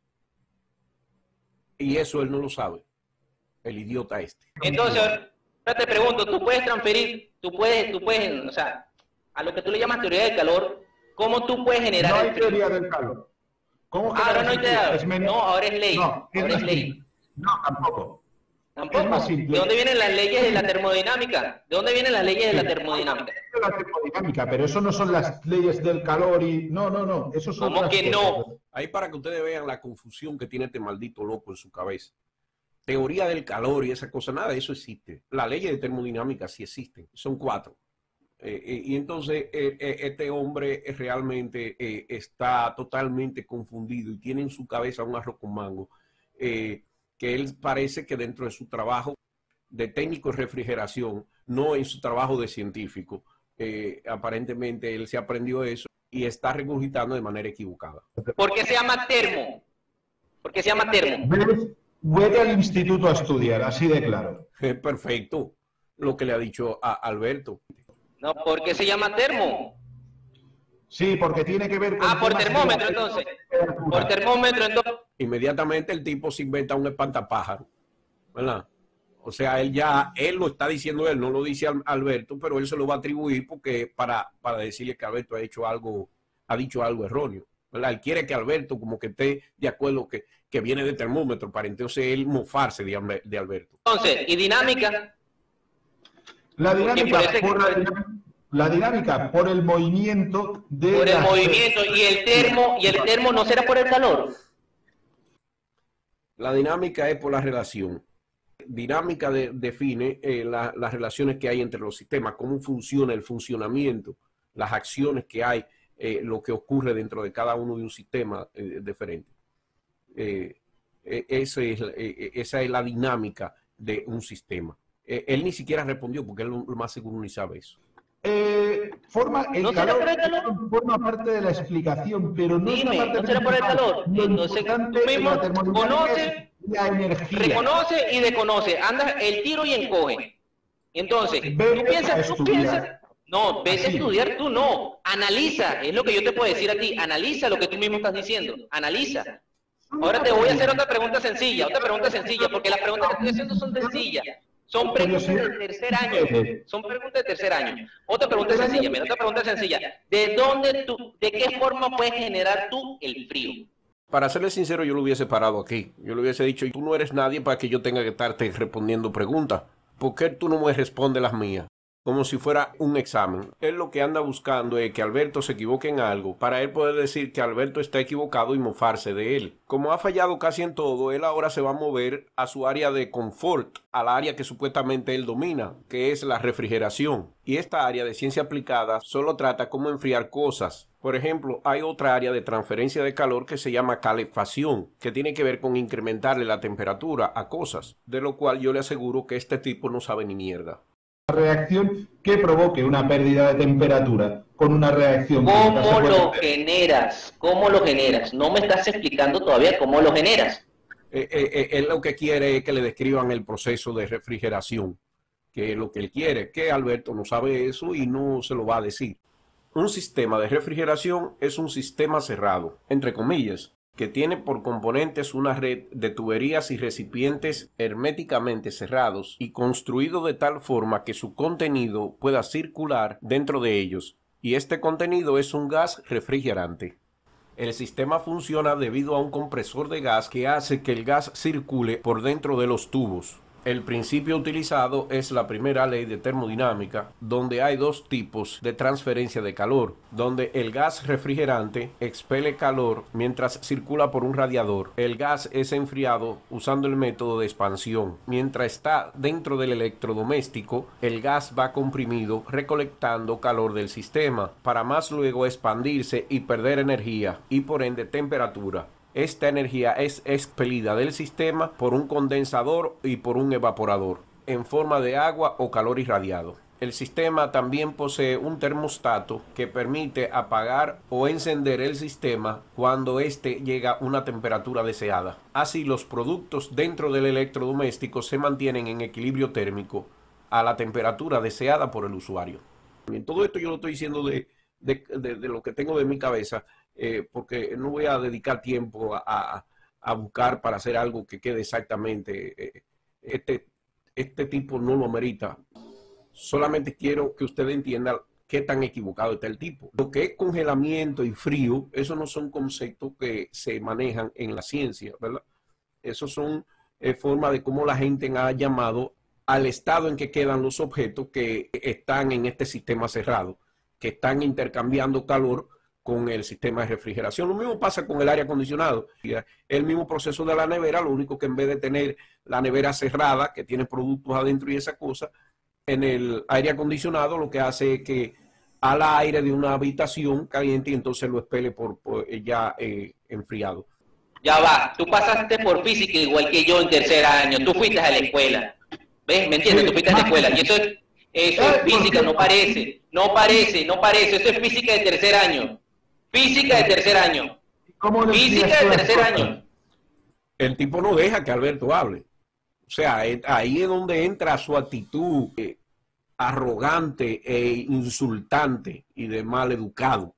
Speaker 1: Y eso él no lo sabe. El idiota este.
Speaker 2: Entonces, ahora te pregunto, tú puedes transferir, tú puedes, tú puedes, o sea, a lo que tú le llamas teoría del calor, ¿cómo tú puedes generar
Speaker 3: No hay
Speaker 2: el frío?
Speaker 3: teoría del calor. ¿Cómo
Speaker 2: Ah, ahora no hay teoría.
Speaker 3: es menos...
Speaker 2: No, ahora es ley.
Speaker 3: No, es
Speaker 2: ahora es
Speaker 3: más
Speaker 2: ley.
Speaker 3: simple. No, tampoco.
Speaker 2: Tampoco.
Speaker 3: Es más simple.
Speaker 2: ¿De dónde vienen las leyes de la termodinámica? ¿De dónde vienen las leyes de la termodinámica?
Speaker 3: La termodinámica, pero eso no son las leyes del calor y... No, no, no. Eso son
Speaker 2: ¿Cómo que no?
Speaker 1: Ahí para que ustedes vean la confusión que tiene este maldito loco en su cabeza. Teoría del calor y esa cosa, nada de eso existe. Las leyes de termodinámica sí existen. Son cuatro. Eh, eh, y entonces eh, eh, este hombre realmente eh, está totalmente confundido y tiene en su cabeza un arroz con mango. Eh, que él parece que dentro de su trabajo de técnico en refrigeración, no en su trabajo de científico, eh, aparentemente él se aprendió eso y está regurgitando de manera equivocada.
Speaker 2: ¿Por qué se llama termo? ¿Por qué se llama termo?
Speaker 3: Vete al instituto a estudiar, así de claro.
Speaker 1: Es perfecto lo que le ha dicho a Alberto.
Speaker 2: No, ¿por qué se llama termo?
Speaker 3: Sí, porque tiene que ver con...
Speaker 2: Ah, por termómetro entonces. Por termómetro entonces.
Speaker 1: Inmediatamente el tipo se inventa un espantapájaro, ¿verdad? O sea, él ya, él lo está diciendo él, no lo dice Alberto, pero él se lo va a atribuir porque para, para decirle que Alberto ha hecho algo, ha dicho algo erróneo, ¿verdad? Él quiere que Alberto como que esté de acuerdo que, que viene de termómetro para entonces él mofarse de, de Alberto.
Speaker 2: Entonces, ¿y dinámica?
Speaker 3: La dinámica, por la, la dinámica por el movimiento de...
Speaker 2: Por el
Speaker 3: las...
Speaker 2: movimiento, y el termo, y el termo no será por el calor.
Speaker 1: La dinámica es por la relación. Dinámica de, define eh, la, las relaciones que hay entre los sistemas, cómo funciona el funcionamiento, las acciones que hay, eh, lo que ocurre dentro de cada uno de un sistema eh, diferente. Eh, Eh, ese es, eh, esa es la dinámica de un sistema. Eh, él ni siquiera respondió porque él lo más seguro ni sabe eso.
Speaker 3: Eh, forma el
Speaker 2: ¿No será
Speaker 3: calor,
Speaker 2: por el calor?
Speaker 3: forma parte de la explicación, pero no
Speaker 2: Dime,
Speaker 3: es la parte
Speaker 2: ¿no será por el
Speaker 3: principal.
Speaker 2: calor?
Speaker 3: Lo
Speaker 2: Entonces,
Speaker 3: importante
Speaker 2: tú
Speaker 3: en
Speaker 2: mismo
Speaker 3: la termodinámica
Speaker 2: conoces,
Speaker 3: es la energía.
Speaker 2: reconoce y desconoce. Anda el tiro y encoge. Entonces,
Speaker 3: Vete
Speaker 2: tú piensas,
Speaker 3: a
Speaker 2: tú
Speaker 3: estudiar.
Speaker 2: piensas. No, vete a
Speaker 3: Así.
Speaker 2: estudiar tú no. Analiza, es lo que yo te puedo decir a ti. Analiza lo que tú mismo estás diciendo. Analiza. Ahora te voy a hacer otra pregunta sencilla, otra pregunta sencilla, porque las preguntas que estoy haciendo son sencillas. Son preguntas de tercer año. Son preguntas de tercer año. Otra pregunta sencilla, mira, otra pregunta sencilla. ¿De dónde tú, de qué forma puedes generar tú el frío?
Speaker 1: Para serle sincero, yo lo hubiese parado aquí. Yo le hubiese dicho, tú no eres nadie para que yo tenga que estarte respondiendo preguntas. ¿Por qué tú no me respondes las mías? Como si fuera un examen. Él lo que anda buscando es que Alberto se equivoque en algo para él poder decir que Alberto está equivocado y mofarse de él. Como ha fallado casi en todo, él ahora se va a mover a su área de confort, al área que supuestamente él domina, que es la refrigeración. Y esta área de ciencia aplicada solo trata cómo enfriar cosas. Por ejemplo, hay otra área de transferencia de calor que se llama calefacción, que tiene que ver con incrementarle la temperatura a cosas, de lo cual yo le aseguro que este tipo no sabe ni mierda.
Speaker 3: Reacción que provoque una pérdida de temperatura con una reacción química.
Speaker 2: ¿Cómo lo generas? ¿Cómo lo generas? No me estás explicando todavía cómo lo generas.
Speaker 1: Eh, eh, eh, él lo que quiere es que le describan el proceso de refrigeración, que es lo que él quiere, que Alberto no sabe eso y no se lo va a decir. Un sistema de refrigeración es un sistema cerrado, entre comillas, que tiene por componentes una red de tuberías y recipientes herméticamente cerrados y construido de tal forma que su contenido pueda circular dentro de ellos, y este contenido es un gas refrigerante. El sistema funciona debido a un compresor de gas que hace que el gas circule por dentro de los tubos. El principio utilizado es la primera ley de termodinámica, donde hay dos tipos de transferencia de calor, donde el gas refrigerante expele calor mientras circula por un radiador. El gas es enfriado usando el método de expansión. Mientras está dentro del electrodoméstico, el gas va comprimido recolectando calor del sistema, para más luego expandirse y perder energía y por ende temperatura. Esta energía es expelida del sistema por un condensador y por un evaporador, en forma de agua o calor irradiado. El sistema también posee un termostato que permite apagar o encender el sistema cuando éste llega a una temperatura deseada. Así, los productos dentro del electrodoméstico se mantienen en equilibrio térmico a la temperatura deseada por el usuario. En todo esto yo lo estoy diciendo de, de, de, de lo que tengo de mi cabeza. Eh, porque no voy a dedicar tiempo a, a, a buscar para hacer algo que quede exactamente. Eh, este, este tipo no lo amerita. Solamente quiero que usted entienda qué tan equivocado está el tipo. Lo que es congelamiento y frío, esos no son conceptos que se manejan en la ciencia, ¿verdad? Esos son eh, formas de cómo la gente ha llamado al estado en que quedan los objetos que están en este sistema cerrado, que están intercambiando calor con el sistema de refrigeración. Lo mismo pasa con el aire acondicionado. El mismo proceso de la nevera, lo único que en vez de tener la nevera cerrada, que tiene productos adentro y esa cosa, en el aire acondicionado lo que hace es que al aire de una habitación caliente y entonces lo expele por, por ya eh, enfriado.
Speaker 2: Ya va, tú pasaste por física igual que yo en tercer año. Tú fuiste a la escuela. ¿Ves? ¿Me entiendes? Tú fuiste a la escuela. Y eso es, eso es física, no parece. No parece, no parece. Eso es física de tercer año. Física de tercer año. Física de tercer año.
Speaker 1: El tipo no deja que Alberto hable. O sea, ahí es donde entra su actitud eh, arrogante e insultante y de mal educado.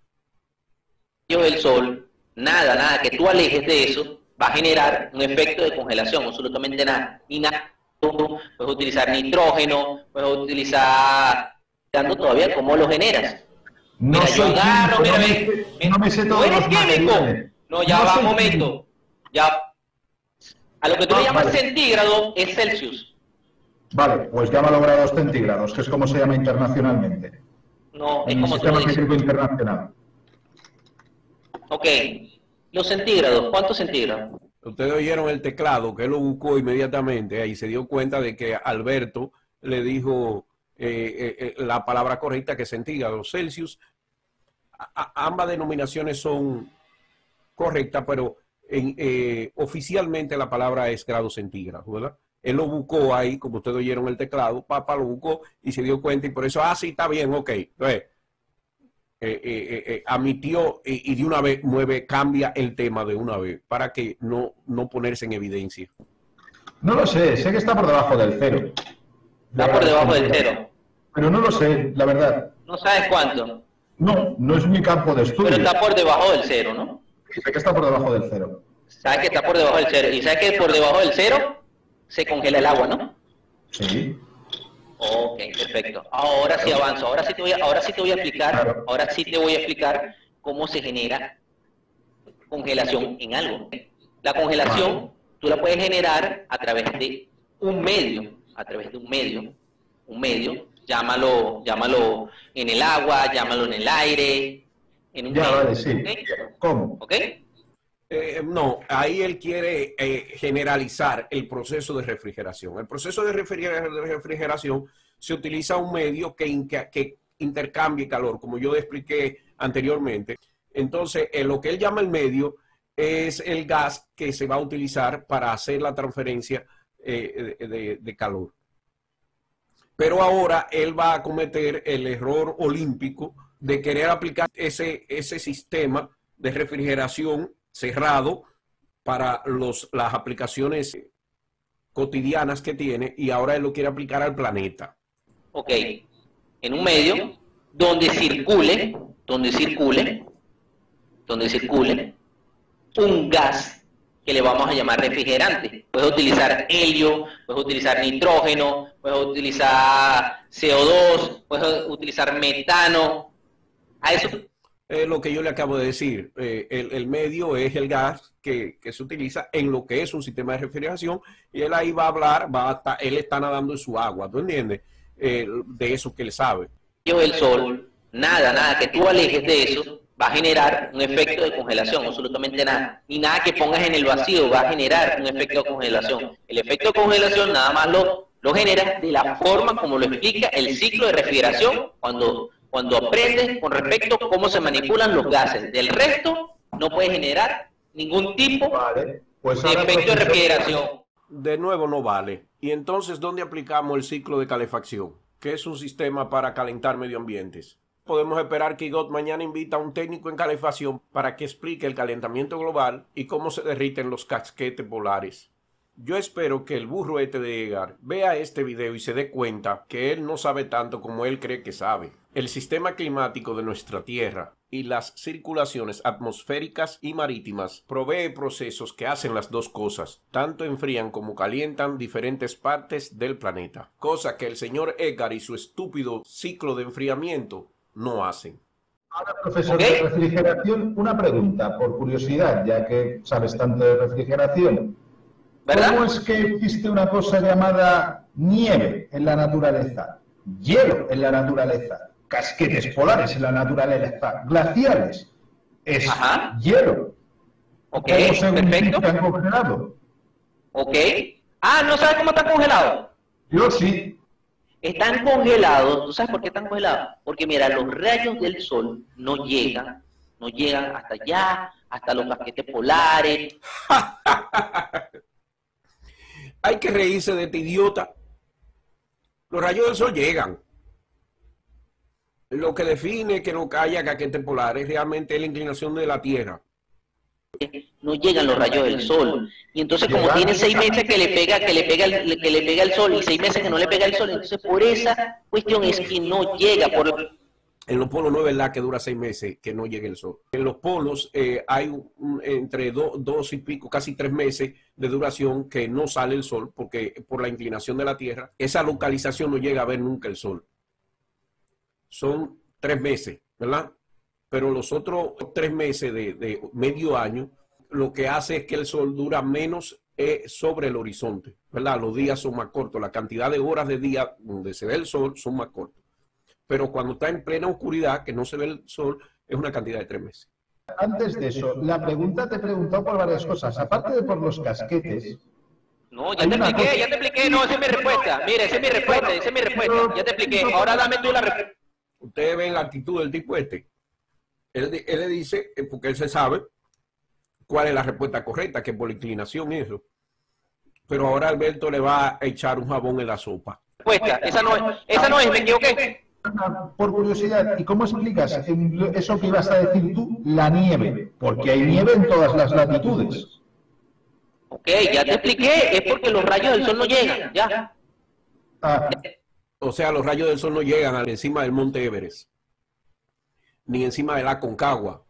Speaker 2: El sol, nada, nada, que tú alejes de eso, va a generar un efecto de congelación, absolutamente nada. Ni nada. Puedes utilizar nitrógeno, puedes utilizar... Dando todavía cómo lo generas.
Speaker 3: No
Speaker 2: mira,
Speaker 3: soy
Speaker 2: yo agarro,
Speaker 3: químico,
Speaker 2: mira,
Speaker 3: no,
Speaker 2: ve,
Speaker 3: me, no me sé todo.
Speaker 2: ¿No eres químico? No, ya
Speaker 3: no
Speaker 2: va un
Speaker 3: soy
Speaker 2: momento.
Speaker 3: químico.
Speaker 2: Ya. A lo que tú
Speaker 3: ah,
Speaker 2: le llamas
Speaker 3: vale.
Speaker 2: centígrado es Celsius.
Speaker 3: Vale, pues llámalo grados centígrados, que es como se llama internacionalmente.
Speaker 2: No,
Speaker 3: en
Speaker 2: es como
Speaker 3: el
Speaker 2: tú lo
Speaker 3: sistema
Speaker 2: dices.
Speaker 3: científico internacional.
Speaker 2: Ok. Los centígrados, ¿cuántos centígrados?
Speaker 1: Ustedes oyeron el teclado, que él lo buscó inmediatamente y se dio cuenta de que Alberto le dijo eh, eh, la palabra correcta, que es centígrados. Celsius, a, a, ambas denominaciones son correctas, pero en, eh, oficialmente la palabra es grado centígrado, ¿verdad? Él lo buscó ahí, como ustedes oyeron el teclado, papá lo buscó y se dio cuenta y por eso, ah, sí, está bien, ok. Entonces, eh, eh, eh, admitió y, y de una vez mueve, cambia el tema de una vez para que no, no ponerse en evidencia.
Speaker 3: No lo sé, sé que está por debajo del cero.
Speaker 2: Está por debajo del cero.
Speaker 3: Pero no lo sé, la verdad.
Speaker 2: No sabes cuánto.
Speaker 3: No, no es mi campo de estudio.
Speaker 2: Pero está por debajo del cero, ¿no?
Speaker 3: Sé que está por debajo del cero.
Speaker 2: Sabes que está por debajo del cero. Y sabes que por debajo del cero se congela el agua, ¿no?
Speaker 3: Sí.
Speaker 2: Ok, perfecto. Ahora sí avanzo. Ahora sí te voy a, ahora sí te voy a explicar. Ahora sí te voy a explicar cómo se genera congelación en algo. La congelación tú la puedes generar a través de un medio, a través de un medio, un medio, llámalo, llámalo en el agua, llámalo en el aire, en un
Speaker 3: Ya,
Speaker 2: medio,
Speaker 3: vale, sí.
Speaker 2: ¿okay?
Speaker 3: ¿Cómo?
Speaker 2: ¿Ok?
Speaker 1: Eh, no, ahí él quiere eh, generalizar el proceso de refrigeración. El proceso de, refriger de refrigeración se utiliza un medio que, in que intercambie calor, como yo expliqué anteriormente. Entonces, eh, lo que él llama el medio es el gas que se va a utilizar para hacer la transferencia eh, de, de, de calor. Pero ahora él va a cometer el error olímpico de querer aplicar ese, ese sistema de refrigeración cerrado para los, las aplicaciones cotidianas que tiene y ahora él lo quiere aplicar al planeta.
Speaker 2: Ok, en un medio donde circule, donde circule, donde circule un gas que le vamos a llamar refrigerante. Puedes utilizar helio, puedes utilizar nitrógeno, puedes utilizar C O dos, puedes utilizar metano. A eso
Speaker 1: Eh, lo que yo le acabo de decir, eh, el, el medio es el gas que, que se utiliza en lo que es un sistema de refrigeración y él ahí va a hablar, va a estar, él está nadando en su agua, ¿tú entiendes? Eh, de eso que él sabe.
Speaker 2: el sol, nada, nada que tú alejes de eso va a generar un efecto de congelación, absolutamente nada. Ni nada que pongas en el vacío va a generar un efecto de congelación. El efecto de congelación nada más lo, lo genera de la forma como lo explica el ciclo de refrigeración cuando... cuando aprendes con respecto a cómo se manipulan los gases. Del resto, no puedes generar ningún tipo
Speaker 3: Vale, pues
Speaker 2: de efecto de refrigeración.
Speaker 1: De nuevo no vale. Y entonces, ¿dónde aplicamos el ciclo de calefacción? Que es un sistema para calentar medio ambientes. Podemos esperar que I G O T mañana invita a un técnico en calefacción para que explique el calentamiento global y cómo se derriten los casquetes polares. Yo espero que el burro este de Edgar vea este video y se dé cuenta que él no sabe tanto como él cree que sabe. El sistema climático de nuestra Tierra y las circulaciones atmosféricas y marítimas provee procesos que hacen las dos cosas, tanto enfrían como calientan diferentes partes del planeta, cosa que el señor Edgar y su estúpido ciclo de enfriamiento no hacen.
Speaker 3: Ahora, profesor
Speaker 2: ¿Okay?
Speaker 3: de refrigeración, una pregunta, por curiosidad, ya que sabes tanto de refrigeración.
Speaker 2: ¿Verdad?
Speaker 3: ¿Cómo es que existe una cosa llamada nieve en la naturaleza, hielo en la naturaleza, casquetes polares en la naturaleza, glaciares? Es
Speaker 2: Ajá.
Speaker 3: hielo.
Speaker 2: Ok,
Speaker 3: ¿Cómo se
Speaker 2: perfecto.
Speaker 3: han congelado?
Speaker 2: Ok. Ah, ¿no sabes cómo están congelados?
Speaker 3: Yo sí.
Speaker 2: Están congelados. ¿Tú sabes por qué están congelados? Porque mira, los rayos del sol no llegan, no llegan hasta allá, hasta los casquetes polares.
Speaker 1: Hay que reírse de este idiota. Los rayos del sol llegan. Lo que define que no haya casquetes polares realmente es la inclinación de la Tierra.
Speaker 2: No llegan los rayos del sol. Y entonces como tiene seis meses que le pega, que le pega el, que le pega el sol y seis meses que no le pega el sol, entonces por esa cuestión es que no llega. Por...
Speaker 1: En los polos no es verdad que dura seis meses que no llegue el sol. En los polos eh, hay un, entre do, dos y pico, casi tres meses de duración que no sale el sol porque por la inclinación de la Tierra, esa localización no llega a ver nunca el sol. Son tres meses, ¿verdad? Pero los otros tres meses de, de medio año, lo que hace es que el sol dura menos eh, sobre el horizonte, ¿verdad? Los días son más cortos, la cantidad de horas de día donde se ve el sol son más cortos. Pero cuando está en plena oscuridad, que no se ve el sol, es una cantidad de tres meses.
Speaker 3: Antes de eso, la pregunta te he preguntado por varias cosas. Aparte de por los casquetes...
Speaker 2: No, ya te expliqué, ya te expliqué. No, esa es mi respuesta. Mira, esa es mi respuesta, esa es mi respuesta. Ya te expliqué. Ahora dame tú la respuesta.
Speaker 1: Ustedes ven la actitud del tipo este. Él, él le dice, porque él se sabe, cuál es la respuesta correcta, que por la inclinación y eso. Pero ahora Alberto le va a echar un jabón en la sopa.
Speaker 2: Respuesta, esa no es, esa no es, me equivoqué.
Speaker 3: Por curiosidad, ¿y cómo explicas en eso que ibas a decir tú, la nieve? Porque hay nieve en todas las latitudes.
Speaker 2: Ok, ya te expliqué, es porque los rayos del sol no llegan, ya.
Speaker 3: Ah,
Speaker 1: O sea, los rayos del sol no llegan al encima del monte Everest, ni encima de la Aconcagua,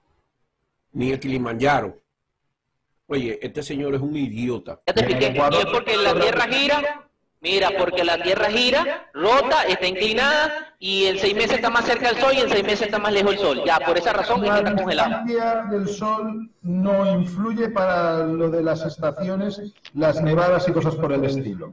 Speaker 1: ni el Kilimanjaro. Oye, este señor es un idiota.
Speaker 2: Ya te expliqué, y es porque la Tierra gira. Mira, porque la Tierra gira, rota, está inclinada y en seis meses está más cerca del Sol y en seis meses está más lejos del Sol. Ya, por esa razón es que está congelado.
Speaker 3: La distancia del Sol no influye para lo de las estaciones, las nevadas y cosas por el estilo.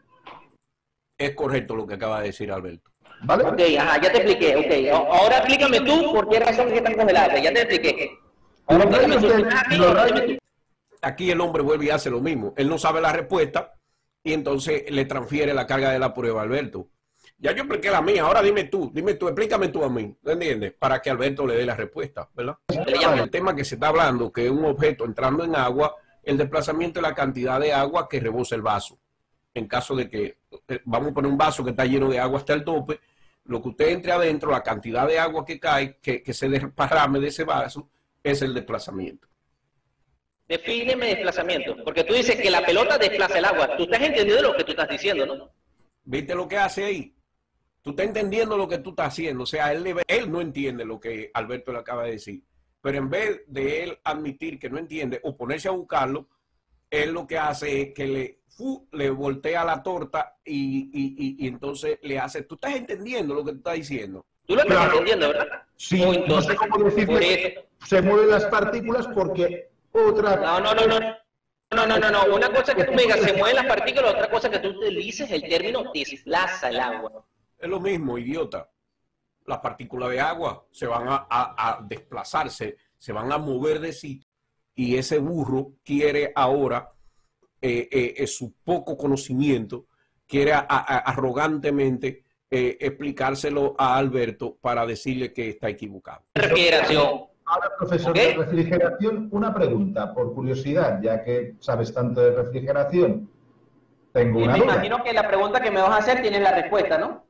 Speaker 1: Es correcto lo que acaba de decir Alberto.
Speaker 3: ¿Vale?
Speaker 2: Ok, ajá, ya te expliqué. Ok, ahora explícame tú por qué razón es que están congeladas. Ya te expliqué. Ahora
Speaker 3: Los
Speaker 2: explícame
Speaker 3: rayos
Speaker 2: tú.
Speaker 3: del-
Speaker 2: Ah,
Speaker 3: los
Speaker 2: dime
Speaker 3: rayos-
Speaker 2: tú.
Speaker 1: Aquí el hombre vuelve y hace lo mismo. Él no sabe la respuesta y entonces le transfiere la carga de la prueba a Alberto. Ya yo expliqué la mía, ahora dime tú, dime tú, explícame tú a mí, ¿entiendes? Para que Alberto le dé la respuesta, ¿verdad? El tema que se está hablando, que es un objeto entrando en agua, el desplazamiento de la cantidad de agua que rebosa el vaso. En caso de que, eh, vamos a poner un vaso que está lleno de agua hasta el tope, lo que usted entre adentro, la cantidad de agua que cae, que, que se desparrame de ese vaso, es el desplazamiento.
Speaker 2: Defíneme desplazamiento, porque tú dices que la pelota desplaza el agua. Tú estás entendiendo lo que tú estás diciendo, ¿no?
Speaker 1: ¿Viste lo que hace ahí? Tú estás entendiendo lo que tú estás haciendo. O sea, él, le- él no entiende lo que Alberto le acaba de decir. Pero en vez de él admitir que no entiende o ponerse a buscarlo, él lo que hace es que le, fu, le voltea la torta y, y, y, y entonces le hace... ¿Tú estás entendiendo lo que tú estás diciendo?
Speaker 2: Tú lo estás
Speaker 3: Claro.
Speaker 2: entendiendo, ¿verdad?
Speaker 3: Sí,
Speaker 2: O
Speaker 3: no sé
Speaker 2: entonces,
Speaker 3: cómo decir
Speaker 2: por
Speaker 3: que
Speaker 2: eso.
Speaker 3: se mueven las partículas porque otra...
Speaker 2: No, no, no, no. No, no, no, no. Una cosa es que tú me digas, se mueven las partículas, otra cosa es que tú utilices el término desplaza el agua.
Speaker 1: Es lo mismo, idiota. Las partículas de agua se van a, a, a desplazarse, se van a mover de sitio. Y ese burro quiere ahora, eh, eh, eh, su poco conocimiento, quiere a, a, arrogantemente eh, explicárselo a Alberto para decirle que está equivocado.
Speaker 2: Refrigeración.
Speaker 3: Ahora, profesor
Speaker 2: ¿Ok?
Speaker 3: de refrigeración, una pregunta, por curiosidad, ya que sabes tanto de refrigeración. Tengo
Speaker 2: Y
Speaker 3: una
Speaker 2: me
Speaker 3: duda.
Speaker 2: imagino que la pregunta que me vas a hacer tienes la respuesta, ¿no?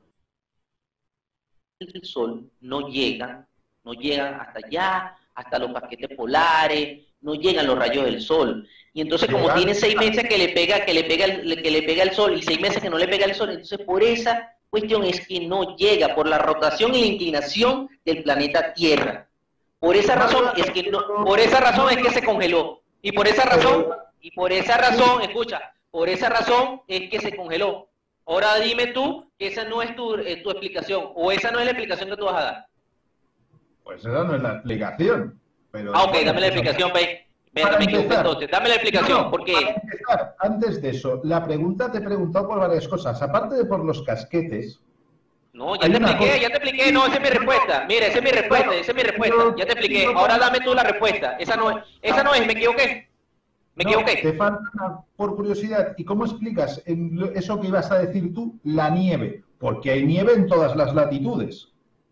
Speaker 2: El sol no llega, no llegan hasta allá, hasta los paquetes polares, no llegan los rayos del sol. Y entonces como
Speaker 3: Llegan.
Speaker 2: tiene seis meses que le pega, que le pega, el, que le pega el sol y seis meses que no le pega el sol, entonces por esa cuestión es que no llega, por la rotación y la inclinación del planeta Tierra. Por esa razón es que no, por esa razón es que se congeló. Y por esa razón, y por esa razón, escucha, por esa razón es que se congeló. Ahora dime tú que esa no es tu, eh, tu explicación, o esa no es la explicación que tú vas a dar.
Speaker 3: Pues esa no es la explicación. Pero,
Speaker 2: Ah, ok,
Speaker 3: bueno,
Speaker 2: dame la
Speaker 3: pues,
Speaker 2: explicación, ve. Venga,
Speaker 3: para
Speaker 2: me equivoqué
Speaker 3: empezar.
Speaker 2: entonces. Dame la explicación,
Speaker 3: No,
Speaker 2: porque
Speaker 3: para empezar, antes de eso, la pregunta te he preguntado por varias cosas. Aparte de por los casquetes,
Speaker 2: no, ya
Speaker 3: hay
Speaker 2: te
Speaker 3: una
Speaker 2: expliqué,
Speaker 3: cosa-
Speaker 2: ya te expliqué, no, esa es mi respuesta. Mira, esa es mi respuesta, esa es mi respuesta. Ya te expliqué. Ahora dame tú la respuesta. Esa no es, esa no es, me equivoqué. Me
Speaker 3: no,
Speaker 2: equivoqué.
Speaker 3: te falta, por curiosidad, ¿y cómo explicas en lo- eso que ibas a decir tú, la nieve? Porque hay nieve en todas las latitudes.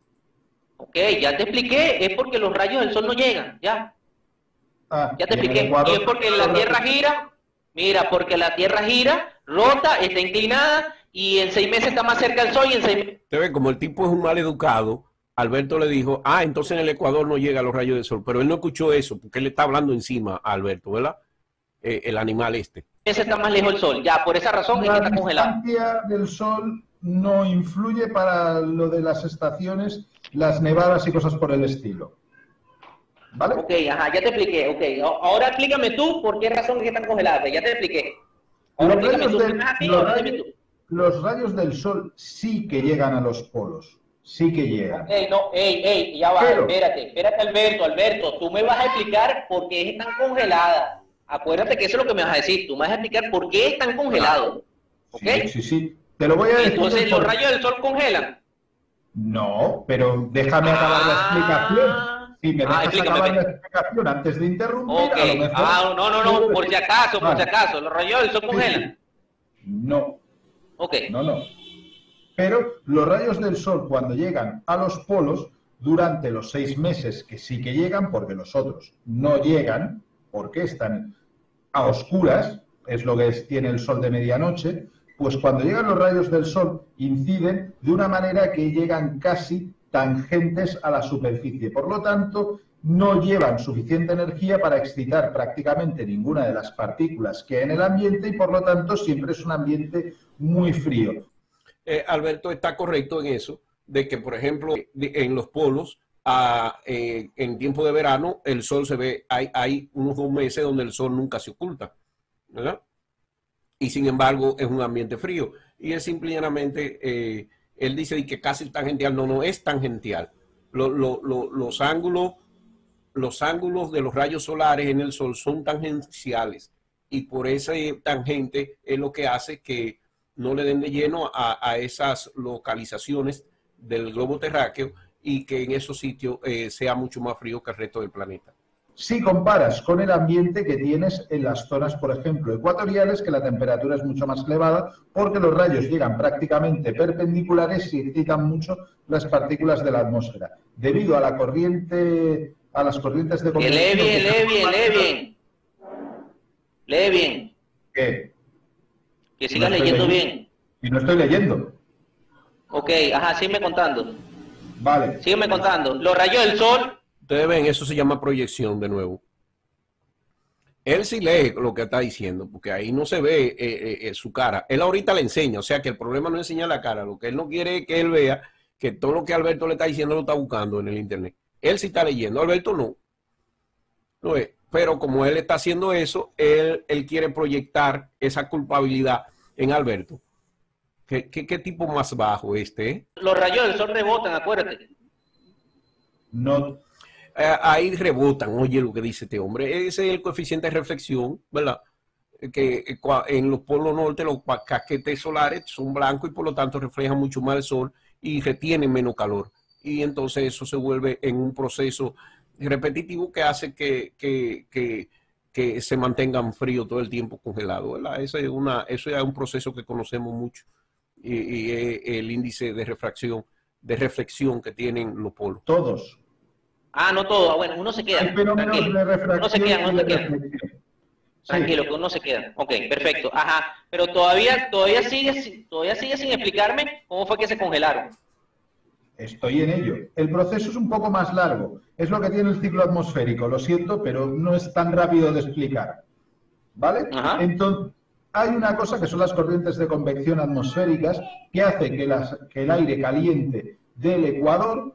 Speaker 2: Ok, ya te expliqué, es porque los rayos del sol no llegan, ya.
Speaker 3: Ah,
Speaker 2: Ya te
Speaker 3: y en el
Speaker 2: expliqué.
Speaker 3: Ecuador-
Speaker 2: Y es porque la Tierra gira, mira, porque la Tierra gira, rota, está inclinada y en seis meses está más cerca del sol y en seis meses...
Speaker 1: Usted ve, como el tipo es un mal educado, Alberto le dijo, ah, entonces en el Ecuador no llegan los rayos del sol. Pero él no escuchó eso, porque él le está hablando encima a Alberto, ¿verdad? Eh, el animal este.
Speaker 2: está más lejos del sol. Ya, por esa razón es que
Speaker 3: La
Speaker 2: está congelado.
Speaker 3: distancia del Sol no influye para lo de las estaciones, las nevadas y cosas por el estilo. ¿Vale?
Speaker 2: Ok, ajá, ya te expliqué. Ok, A- ahora explícame tú por qué razón es que están congeladas. Ya te expliqué. Ahora
Speaker 3: Los
Speaker 2: explícame
Speaker 3: rayos,
Speaker 2: tú.
Speaker 3: del,
Speaker 2: ¿Me vas a ti
Speaker 3: los
Speaker 2: o dime
Speaker 3: rayos-
Speaker 2: tú?
Speaker 3: los rayos del Sol sí que llegan a los polos. Sí que llegan.
Speaker 2: Ey, no, ey, ey, ya va,
Speaker 3: Pero-
Speaker 2: espérate, espérate Alberto, Alberto, tú me vas a explicar por qué están congeladas. Acuérdate que eso es lo que me vas a decir, tú me vas a explicar por qué están congelados. ¿Ok?
Speaker 3: Sí, sí, sí. Te lo voy a decir.
Speaker 2: Entonces los
Speaker 3: por-
Speaker 2: rayos del sol congelan.
Speaker 3: No, pero déjame acabar la explicación. Si me
Speaker 2: Ah,
Speaker 3: dejas
Speaker 2: explícame,
Speaker 3: acabar la
Speaker 2: ve.
Speaker 3: explicación antes de interrumpir,
Speaker 2: Ok,
Speaker 3: a lo mejor...
Speaker 2: ah, no, no, no, por si acaso, por si
Speaker 3: Vale.
Speaker 2: acaso, los rayos del sol
Speaker 3: Sí,
Speaker 2: congelan.
Speaker 3: sí. No,
Speaker 2: Ok,
Speaker 3: no, no. Pero los rayos del Sol, cuando llegan a los polos, durante los seis meses que sí que llegan, porque los otros no llegan, porque están a oscuras, es lo que es, tiene el sol de medianoche, pues cuando llegan los rayos del sol inciden de una manera que llegan casi tangentes a la superficie. Por lo tanto, no llevan suficiente energía para excitar prácticamente ninguna de las partículas que hay en el ambiente y por lo tanto siempre es un ambiente muy frío.
Speaker 1: Eh, Alberto está correcto en eso, de que por ejemplo en los polos, a, eh, en tiempo de verano, el sol se ve, hay, hay unos dos meses donde el sol nunca se oculta, ¿verdad? Y sin embargo es un ambiente frío. Y es simplemente, eh, él dice que casi tangential, no, no es tangential. Lo, lo, lo, los ángulos, los ángulos de los rayos solares en el sol son tangenciales. Y por ese tangente es lo que hace que no le den de lleno a, a esas localizaciones del globo terráqueo y que en esos sitios eh, sea mucho más frío que el resto del planeta.
Speaker 3: Si comparas con el ambiente que tienes en las zonas, por ejemplo, ecuatoriales, que la temperatura es mucho más elevada porque los rayos llegan prácticamente perpendiculares y excitan mucho las partículas de la atmósfera. Debido a la corriente, a las corrientes de convección...
Speaker 2: Lee bien, lee bien, lee bien. Lee bien.
Speaker 3: ¿Qué?
Speaker 2: Que sigas
Speaker 3: No
Speaker 2: leyendo
Speaker 3: leyendo.
Speaker 2: bien.
Speaker 3: Y no estoy leyendo.
Speaker 2: Ok, ajá, sígueme contando.
Speaker 3: Vale.
Speaker 2: Sígueme contando. Los rayos del sol...
Speaker 1: Ustedes ven, eso se llama proyección de nuevo. Él sí lee lo que está diciendo, porque ahí no se ve eh, eh, su cara. Él ahorita le enseña, o sea que el problema no es enseñar la cara. Lo que él no quiere es que él vea que todo lo que Alberto le está diciendo lo está buscando en el internet. Él sí está leyendo, Alberto no. No es. Pero como él está haciendo eso, él, él quiere proyectar esa culpabilidad en Alberto. ¿Qué, qué, qué tipo más bajo este? Eh?
Speaker 2: Los rayos del sol rebotan, acuérdate.
Speaker 3: No.
Speaker 1: Eh, ahí rebotan, oye lo que dice este hombre, ese es el coeficiente de reflexión, ¿verdad? Que eh, en los polos norte los casquetes solares son blancos y por lo tanto reflejan mucho más el sol y retienen menos calor. Y entonces eso se vuelve en un proceso repetitivo que hace que, que, que, que se mantengan fríos todo el tiempo congelados, ¿verdad? Eso es, una, eso es un proceso que conocemos mucho y, y es el índice de refracción, de reflexión que tienen los polos.
Speaker 3: Todos.
Speaker 2: Ah, no todo. Bueno, uno se queda.
Speaker 3: Hay fenómenos
Speaker 2: Tranquilo.
Speaker 3: de refracción
Speaker 2: Uno se queda,
Speaker 3: y
Speaker 2: uno
Speaker 3: de
Speaker 2: se queda.
Speaker 3: reflexión. Sí.
Speaker 2: Tranquilo, que uno se queda. Ok, perfecto. Ajá. Pero todavía, todavía sigue, todavía sigue sin explicarme cómo fue que se congelaron.
Speaker 3: Estoy en ello. El proceso es un poco más largo. Es lo que tiene el ciclo atmosférico. Lo siento, pero no es tan rápido de explicar. ¿Vale?
Speaker 2: Ajá.
Speaker 3: Entonces, hay una cosa que son las corrientes de convección atmosféricas que hacen que, las, que el aire caliente del ecuador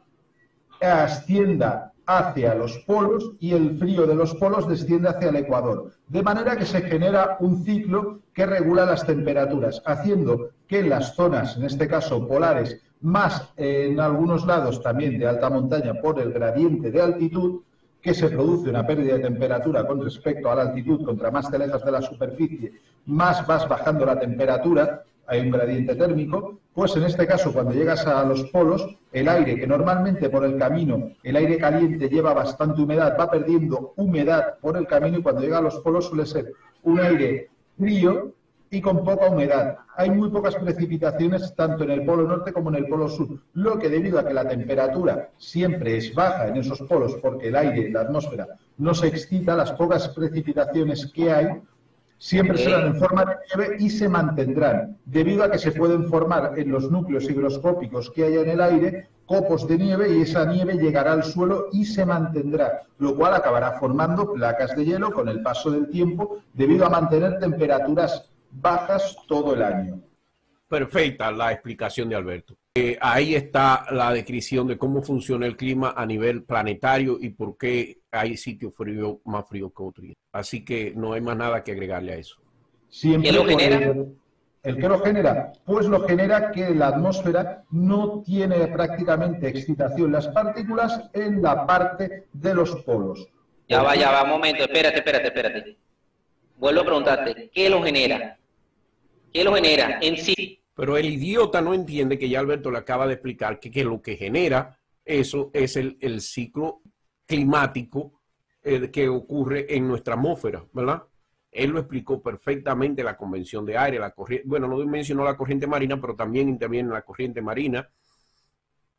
Speaker 3: ascienda hacia los polos y el frío de los polos desciende hacia el ecuador. De manera que se genera un ciclo que regula las temperaturas, haciendo que en las zonas, en este caso polares, más eh, en algunos lados también de alta montaña por el gradiente de altitud, que se produce una pérdida de temperatura con respecto a la altitud, contra más te alejas de la superficie, más vas bajando la temperatura, hay un gradiente térmico, pues en este caso cuando llegas a los polos, el aire que normalmente por el camino, el aire caliente lleva bastante humedad, va perdiendo humedad por el camino y cuando llega a los polos suele ser un aire frío y con poca humedad. Hay muy pocas precipitaciones tanto en el polo norte como en el polo sur, lo que debido a que la temperatura siempre es baja en esos polos porque el aire, la atmósfera, no se excita, las pocas precipitaciones que hay siempre serán en forma de nieve y se mantendrán, debido a que se pueden formar en los núcleos higroscópicos que haya en el aire copos de nieve y esa nieve llegará al suelo y se mantendrá, lo cual acabará formando placas de hielo con el paso del tiempo debido a mantener temperaturas bajas todo el año.
Speaker 1: Perfecta la explicación de Alberto. Eh, ahí está la descripción de cómo funciona el clima a nivel planetario y por qué hay sitios fríos más fríos que otros. Así que no hay más nada que agregarle a eso.
Speaker 3: Siempre
Speaker 2: ¿Qué lo genera?
Speaker 3: El, ¿El que lo genera? Pues lo genera que la atmósfera no tiene prácticamente excitación las partículas en la parte de los polos.
Speaker 2: Ya va, ya va, un momento, espérate, espérate, espérate. Vuelvo a preguntarte, ¿qué lo genera? ¿Qué lo genera en sí?
Speaker 1: Pero el idiota no entiende que ya Alberto le acaba de explicar que, que lo que genera eso es el, el ciclo climático eh, que ocurre en nuestra atmósfera, ¿verdad? Él lo explicó perfectamente, la convención de aire, la corriente, bueno, no mencionó la corriente marina, pero también interviene la corriente marina.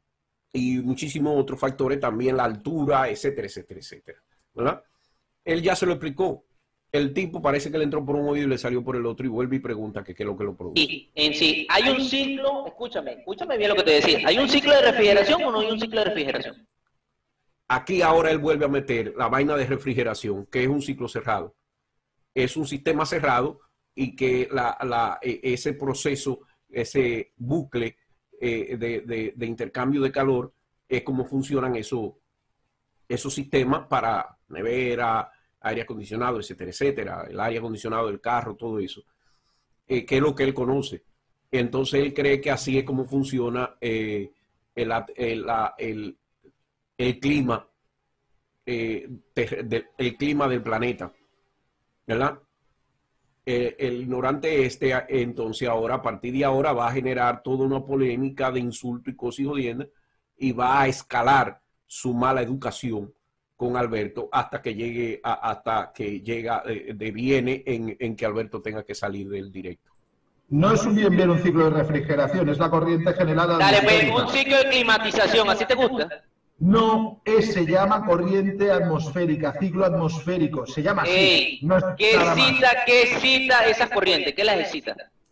Speaker 1: y muchísimos otros factores, también la altura, etcétera, etcétera, etcétera, ¿verdad? Él ya se lo explicó. El tipo parece que le entró por un oído y le salió por el otro y vuelve y pregunta que qué es lo que lo produce.
Speaker 2: Sí, en sí, hay un ciclo, escúchame, escúchame bien lo que te decía, ¿hay un ciclo de refrigeración o no hay un ciclo de refrigeración?
Speaker 1: Aquí ahora él vuelve a meter la vaina de refrigeración, que es un ciclo cerrado. Es un sistema cerrado y que la, la, ese proceso, ese bucle eh, de, de, de intercambio de calor es como funcionan esos, esos sistemas para nevera, aire acondicionado, etcétera, etcétera, el aire acondicionado del carro, todo eso, eh, que es lo que él conoce. Entonces él cree que así es como funciona eh, el, el, la, el, el clima, eh, de, de, el clima del planeta, ¿verdad? Eh, el ignorante este, entonces ahora, a partir de ahora, va a generar toda una polémica de insulto y cosas y jodiendas y va a escalar su mala educación con Alberto hasta que llegue a, hasta que llega eh, deviene en, en que Alberto tenga que salir del directo.
Speaker 3: No es un bien bien un ciclo de refrigeración, es la corriente generada.
Speaker 2: Dale, pues, un ciclo de climatización, ¿así te gusta?
Speaker 3: No, es, se llama corriente atmosférica, ciclo atmosférico, se llama así.
Speaker 2: Ey,
Speaker 3: no es
Speaker 2: ¿qué
Speaker 3: nada
Speaker 2: cita,
Speaker 3: más.
Speaker 2: qué cita esas corrientes? ¿Qué las excita?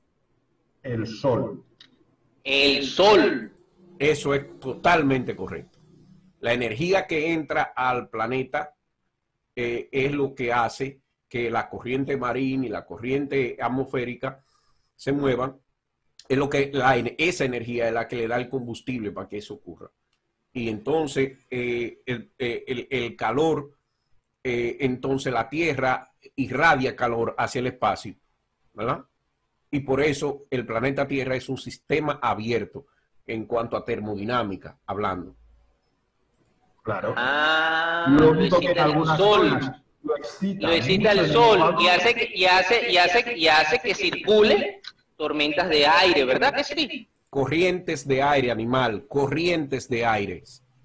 Speaker 3: El sol.
Speaker 2: El sol.
Speaker 1: Eso es totalmente correcto. La energía que entra al planeta eh, es lo que hace que la corriente marina y la corriente atmosférica se muevan. Es lo que la, esa energía es la que le da el combustible para que eso ocurra. Y entonces eh, el, el, el calor, eh, entonces la Tierra irradia calor hacia el espacio, ¿verdad? Y por eso el planeta Tierra es un sistema abierto en cuanto a termodinámica, hablando.
Speaker 3: Claro.
Speaker 2: Ah,
Speaker 3: lo
Speaker 2: lo
Speaker 3: único que en
Speaker 2: excita el
Speaker 3: algunas
Speaker 2: sol.
Speaker 3: zonas lo excita,
Speaker 2: Lo excita el
Speaker 3: mucho
Speaker 2: sol
Speaker 3: en el-
Speaker 2: y hace, que- y hace, y hace, y hace que circule tormentas de aire, ¿verdad que sí?
Speaker 1: Corrientes de aire, animal, corrientes de aire.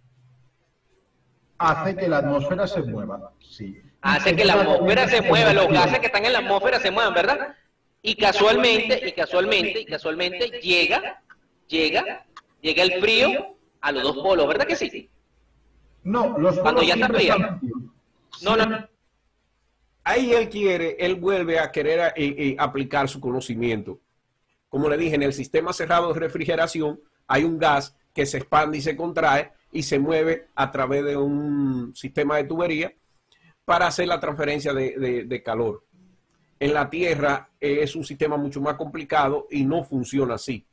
Speaker 3: hace que la atmósfera se mueva. Sí.
Speaker 2: Hace que la atmósfera se mueva, los gases que están en la atmósfera se muevan, ¿verdad? Y casualmente, y casualmente, y casualmente llega, llega, llega el frío a los dos polos, ¿verdad que sí?
Speaker 3: No, los
Speaker 2: Cuando
Speaker 3: polos
Speaker 2: ya está
Speaker 3: siempre
Speaker 2: fría.
Speaker 3: están fríos.
Speaker 2: No, no,
Speaker 1: Ahí él quiere, él vuelve a querer a, a, a aplicar su conocimiento. Como le dije, en el sistema cerrado de refrigeración hay un gas que se expande y se contrae y se mueve a través de un sistema de tubería para hacer la transferencia de, de, de calor. En la Tierra eh, es un sistema mucho más complicado y no funciona así.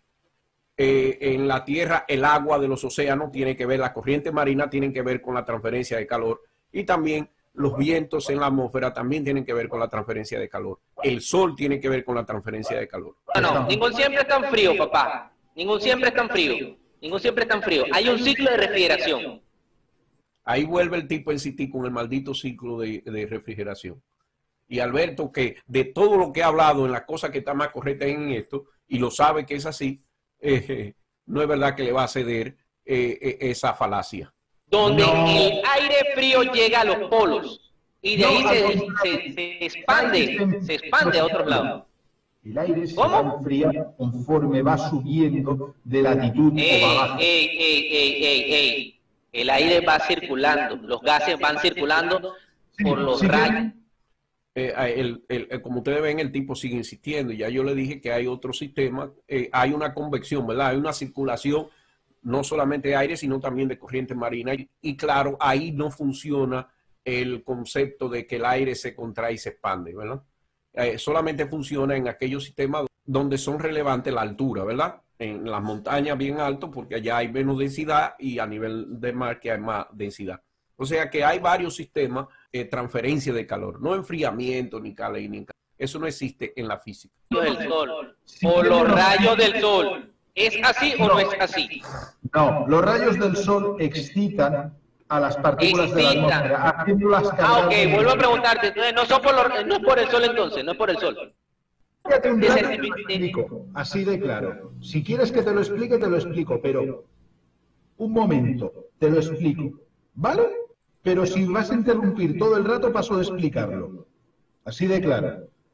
Speaker 1: Eh, en la Tierra el agua de los océanos tiene que ver, la corriente marina tienen que ver con la transferencia de calor y también los vientos en la atmósfera también tienen que ver con la transferencia de calor. El sol tiene que ver con la transferencia de calor.
Speaker 2: no, no, ningún siempre es tan frío, papá. Ningún siempre es tan frío. Ningún siempre es tan frío. Hay un ciclo de refrigeración.
Speaker 1: Ahí vuelve el tipo en City con el maldito ciclo de, de refrigeración. Y Alberto, que de todo lo que ha hablado en las cosas que están más correctas en esto, y lo sabe que es así, eh, no es verdad que le va a ceder eh, eh, esa falacia.
Speaker 2: Donde
Speaker 3: No.
Speaker 2: el aire frío llega a los polos y de
Speaker 3: No,
Speaker 2: ahí
Speaker 3: al
Speaker 2: se,
Speaker 3: contrario.
Speaker 2: se, se expande, se expande a otros lados.
Speaker 3: El aire se
Speaker 2: ¿Cómo?
Speaker 3: va enfriando conforme va subiendo de latitud
Speaker 2: Ey,
Speaker 3: o va bajando.
Speaker 2: ey, ey, ey, ey, ey. El aire va circulando, los gases van circulando por los
Speaker 3: Sí, sí,
Speaker 2: rayos.
Speaker 1: Eh, el, el, el, como ustedes ven, el tipo sigue insistiendo. Ya yo le dije que hay otro sistema, eh, hay una convección, ¿verdad? Hay una circulación, no solamente de aire, sino también de corriente marina. Y, y claro, ahí no funciona el concepto de que el aire se contrae y se expande, ¿verdad? Eh, solamente funciona en aquellos sistemas donde son relevantes la altura, ¿verdad? En las montañas bien alto, porque allá hay menos densidad y a nivel de mar que hay más densidad. O sea que hay varios sistemas de transferencia de calor, no enfriamiento ni calor, ni calor. Eso no existe en la física.
Speaker 2: Del sol, por los rayos del sol. ¿Es así o no es así?
Speaker 3: No, los rayos del sol excitan a las partículas de la
Speaker 2: Excitan.
Speaker 3: atmósfera, haciéndolas
Speaker 2: Ah,
Speaker 3: cargar
Speaker 2: ok,
Speaker 3: de-
Speaker 2: vuelvo a preguntarte. Entonces, no, son por los- no es por el sol entonces, no es por el sol.
Speaker 3: Fíjate un
Speaker 2: Ese
Speaker 3: rato
Speaker 2: es
Speaker 3: y te lo
Speaker 2: mi-
Speaker 3: explico, así de claro. Si quieres que te lo explique, te lo explico, pero un momento, te lo explico, ¿vale? Pero si vas a interrumpir todo el rato, paso de explicarlo. Así de claro.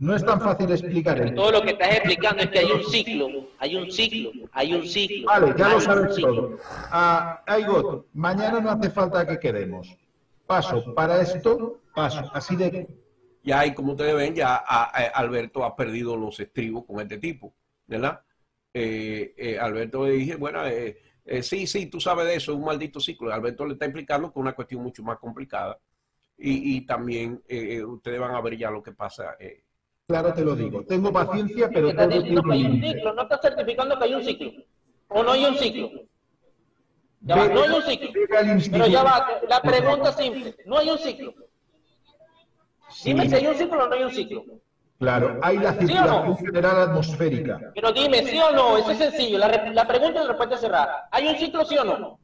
Speaker 3: No es tan fácil explicar esto.
Speaker 2: Todo lo que estás explicando es que hay un ciclo, hay un ciclo, hay un ciclo.
Speaker 3: Vale, ya
Speaker 2: hay
Speaker 3: lo
Speaker 2: un
Speaker 3: sabes
Speaker 2: ciclo.
Speaker 3: todo. Ah, Aigot, mañana no hace falta que quedemos. Paso, para esto, paso. Así de...
Speaker 1: Ya hay, como ustedes ven, ya a, a Alberto ha perdido los estribos con este tipo, ¿verdad? Eh, eh, Alberto le dije, bueno, eh, eh, sí, sí, tú sabes de eso, es un maldito ciclo. Alberto le está explicando que es una cuestión mucho más complicada. Y, y también eh, ustedes van a ver ya lo que pasa. Eh.
Speaker 3: Claro, te lo digo. Tengo paciencia, pero
Speaker 2: Estás
Speaker 3: todo
Speaker 2: diciendo
Speaker 3: tiene
Speaker 2: que hay
Speaker 3: un
Speaker 2: un
Speaker 3: límite.
Speaker 2: ciclo, no estás certificando que hay un ciclo. O no hay un ciclo. Ya va, no hay un ciclo. Pero ya va, la pregunta es simple, no hay un ciclo. Dime si hay un ciclo o no hay un ciclo.
Speaker 3: Claro, hay la circulación general atmosférica.
Speaker 2: Pero dime, ¿sí o no? Eso es sencillo. La, la pregunta y la respuesta es cerrada. ¿Hay un ciclo, sí o no?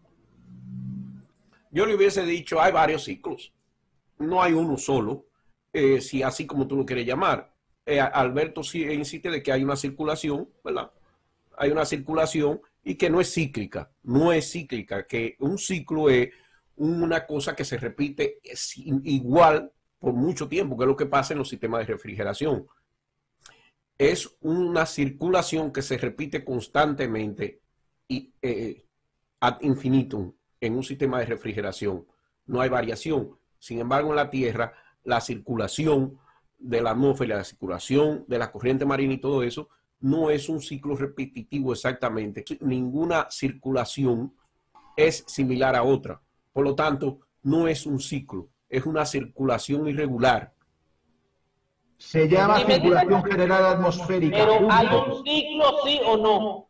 Speaker 1: Yo le hubiese dicho, hay varios ciclos. No hay uno solo, eh, si así como tú lo quieres llamar. Eh, Alberto sí insiste de que hay una circulación, ¿verdad? Hay una circulación y que no es cíclica. No es cíclica, que un ciclo es una cosa que se repite igual por mucho tiempo, que es lo que pasa en los sistemas de refrigeración. Es una circulación que se repite constantemente y eh, ad infinitum en un sistema de refrigeración. No hay variación. Sin embargo, en la Tierra, la circulación de la atmósfera, la circulación de la corriente marina y todo eso, no es un ciclo repetitivo exactamente. Ninguna circulación es similar a otra. Por lo tanto, no es un ciclo. Es una circulación irregular.
Speaker 3: Se llama circulación general atmosférica.
Speaker 2: Pero ¿hay un ciclo sí o no?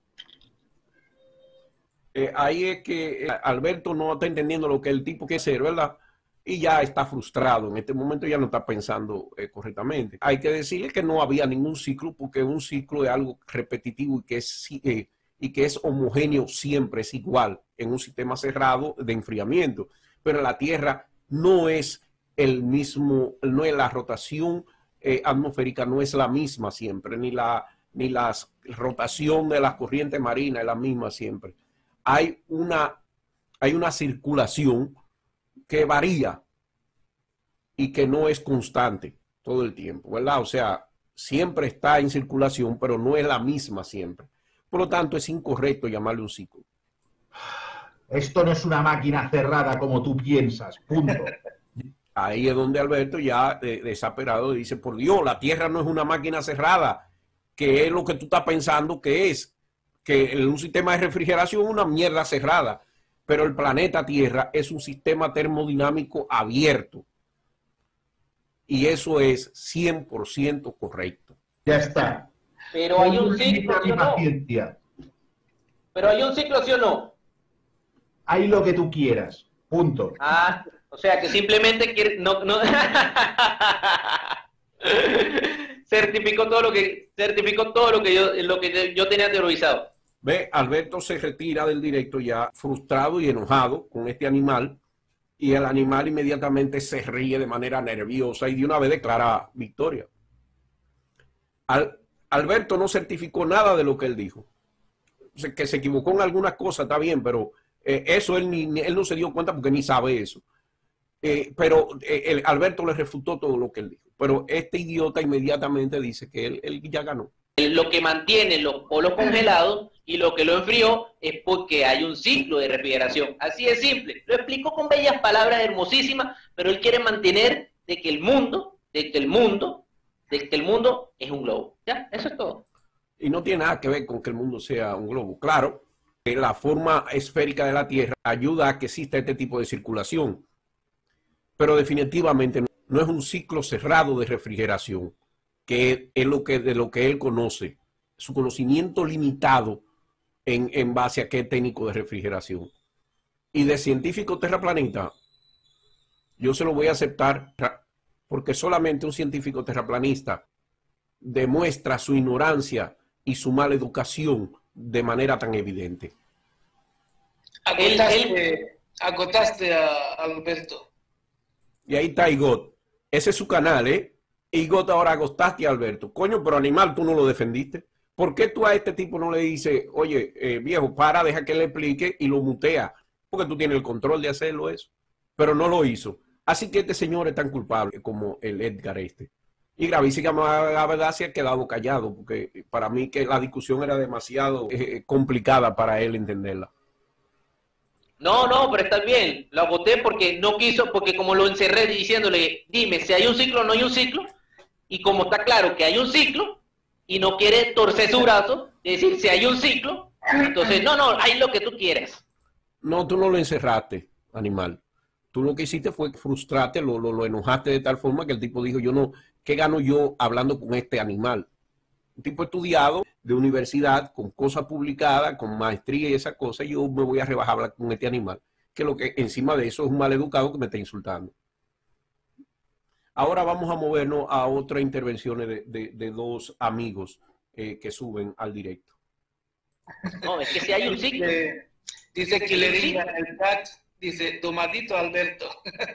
Speaker 1: Eh, ahí es que eh, Alberto no está entendiendo lo que el tipo quiere ser, ¿verdad? Y ya está frustrado. En este momento ya no está pensando eh, correctamente. Hay que decirle que no había ningún ciclo, porque un ciclo es algo repetitivo y que es, eh, y que es homogéneo siempre, es igual en un sistema cerrado de enfriamiento. Pero en la Tierra no es el mismo, no es la rotación eh, atmosférica, no es la misma siempre, ni la, ni la rotación de las corrientes marinas es la misma siempre. Hay una, hay una circulación que varía y que no es constante todo el tiempo, ¿verdad? O sea, siempre está en circulación, pero no es la misma siempre. Por lo tanto, es incorrecto llamarle un ciclo.
Speaker 3: Esto no es una máquina cerrada como tú piensas, punto.
Speaker 1: Ahí es donde Alberto ya eh, desesperado dice, por Dios, la Tierra no es una máquina cerrada, que es lo que tú estás pensando que es, que en un sistema de refrigeración es una mierda cerrada, pero el planeta Tierra es un sistema termodinámico abierto. Y eso es cien por ciento correcto.
Speaker 3: Ya está.
Speaker 2: Pero hay un ciclo, ¿sí o no?
Speaker 3: Paciencia.
Speaker 2: Pero hay un ciclo, ¿sí o no?
Speaker 3: Hay lo que tú quieras, punto.
Speaker 2: Ah, o sea que simplemente quiere, no, no. certificó todo lo que, certificó todo lo que yo, lo que yo tenía teorizado.
Speaker 1: Ve, Alberto se retira del directo ya frustrado y enojado con este animal, y el animal inmediatamente se ríe de manera nerviosa y de una vez declara victoria. Al, Alberto no certificó nada de lo que él dijo. Que se equivocó en algunas cosas, está bien, pero eh, eso él, ni, él no se dio cuenta porque ni sabe eso. Eh, pero eh, el, Alberto le refutó todo lo que él dijo. Pero este idiota inmediatamente dice que él, él ya ganó.
Speaker 2: Lo que mantiene los polos congelados y lo que lo enfrió es porque hay un ciclo de refrigeración. Así de simple. Lo explico con bellas palabras hermosísimas, pero él quiere mantener de que el mundo, de que el mundo, de que el mundo es un globo. ¿Ya? Eso es todo.
Speaker 1: Y no tiene nada que ver con que el mundo sea un globo. Claro, que la forma esférica de la Tierra ayuda a que exista este tipo de circulación. Pero definitivamente no es un ciclo cerrado de refrigeración, que es lo que, de lo que él conoce, su conocimiento limitado en, en base a qué técnico de refrigeración. Y de científico terraplanista, yo se lo voy a aceptar porque solamente un científico terraplanista demuestra su ignorancia y su mala educación de manera tan evidente.
Speaker 4: Acotaste, acotaste a Alberto.
Speaker 1: Y ahí está Igot. Ese es su canal, ¿eh? Igot ahora acostaste a Alberto. Coño, pero animal, tú no lo defendiste. ¿Por qué tú a este tipo no le dices, oye, eh, viejo, para, deja que le explique y lo mutea? Porque tú tienes el control de hacerlo eso. Pero no lo hizo. Así que este señor es tan culpable como el Edgar este. Y gravísima gravedad se ha quedado callado, porque para mí que la discusión era demasiado eh, complicada para él entenderla.
Speaker 2: No, no, pero está bien. Lo voté porque no quiso, porque como lo encerré diciéndole, dime si hay un ciclo o no hay un ciclo, y como está claro que hay un ciclo, y no quiere torcer su brazo, y decir si hay un ciclo, entonces no, no, hay lo que tú quieres.
Speaker 1: No, tú no lo encerraste, animal. Tú lo que hiciste fue frustrarte, lo, lo, lo enojaste de tal forma que el tipo dijo, yo no, ¿qué gano yo hablando con este animal? Un tipo estudiado de universidad, con cosas publicadas, con maestría y esas cosas, yo me voy a rebajar a hablar con este animal, que lo que encima de eso es un maleducado que me está insultando. Ahora vamos a movernos a otras intervenciones de, de, de dos amigos eh, que suben al directo.
Speaker 2: No, es que si hay un ciclo.
Speaker 5: Dice, dice Quilería en el chat, dice, tomadito Alberto.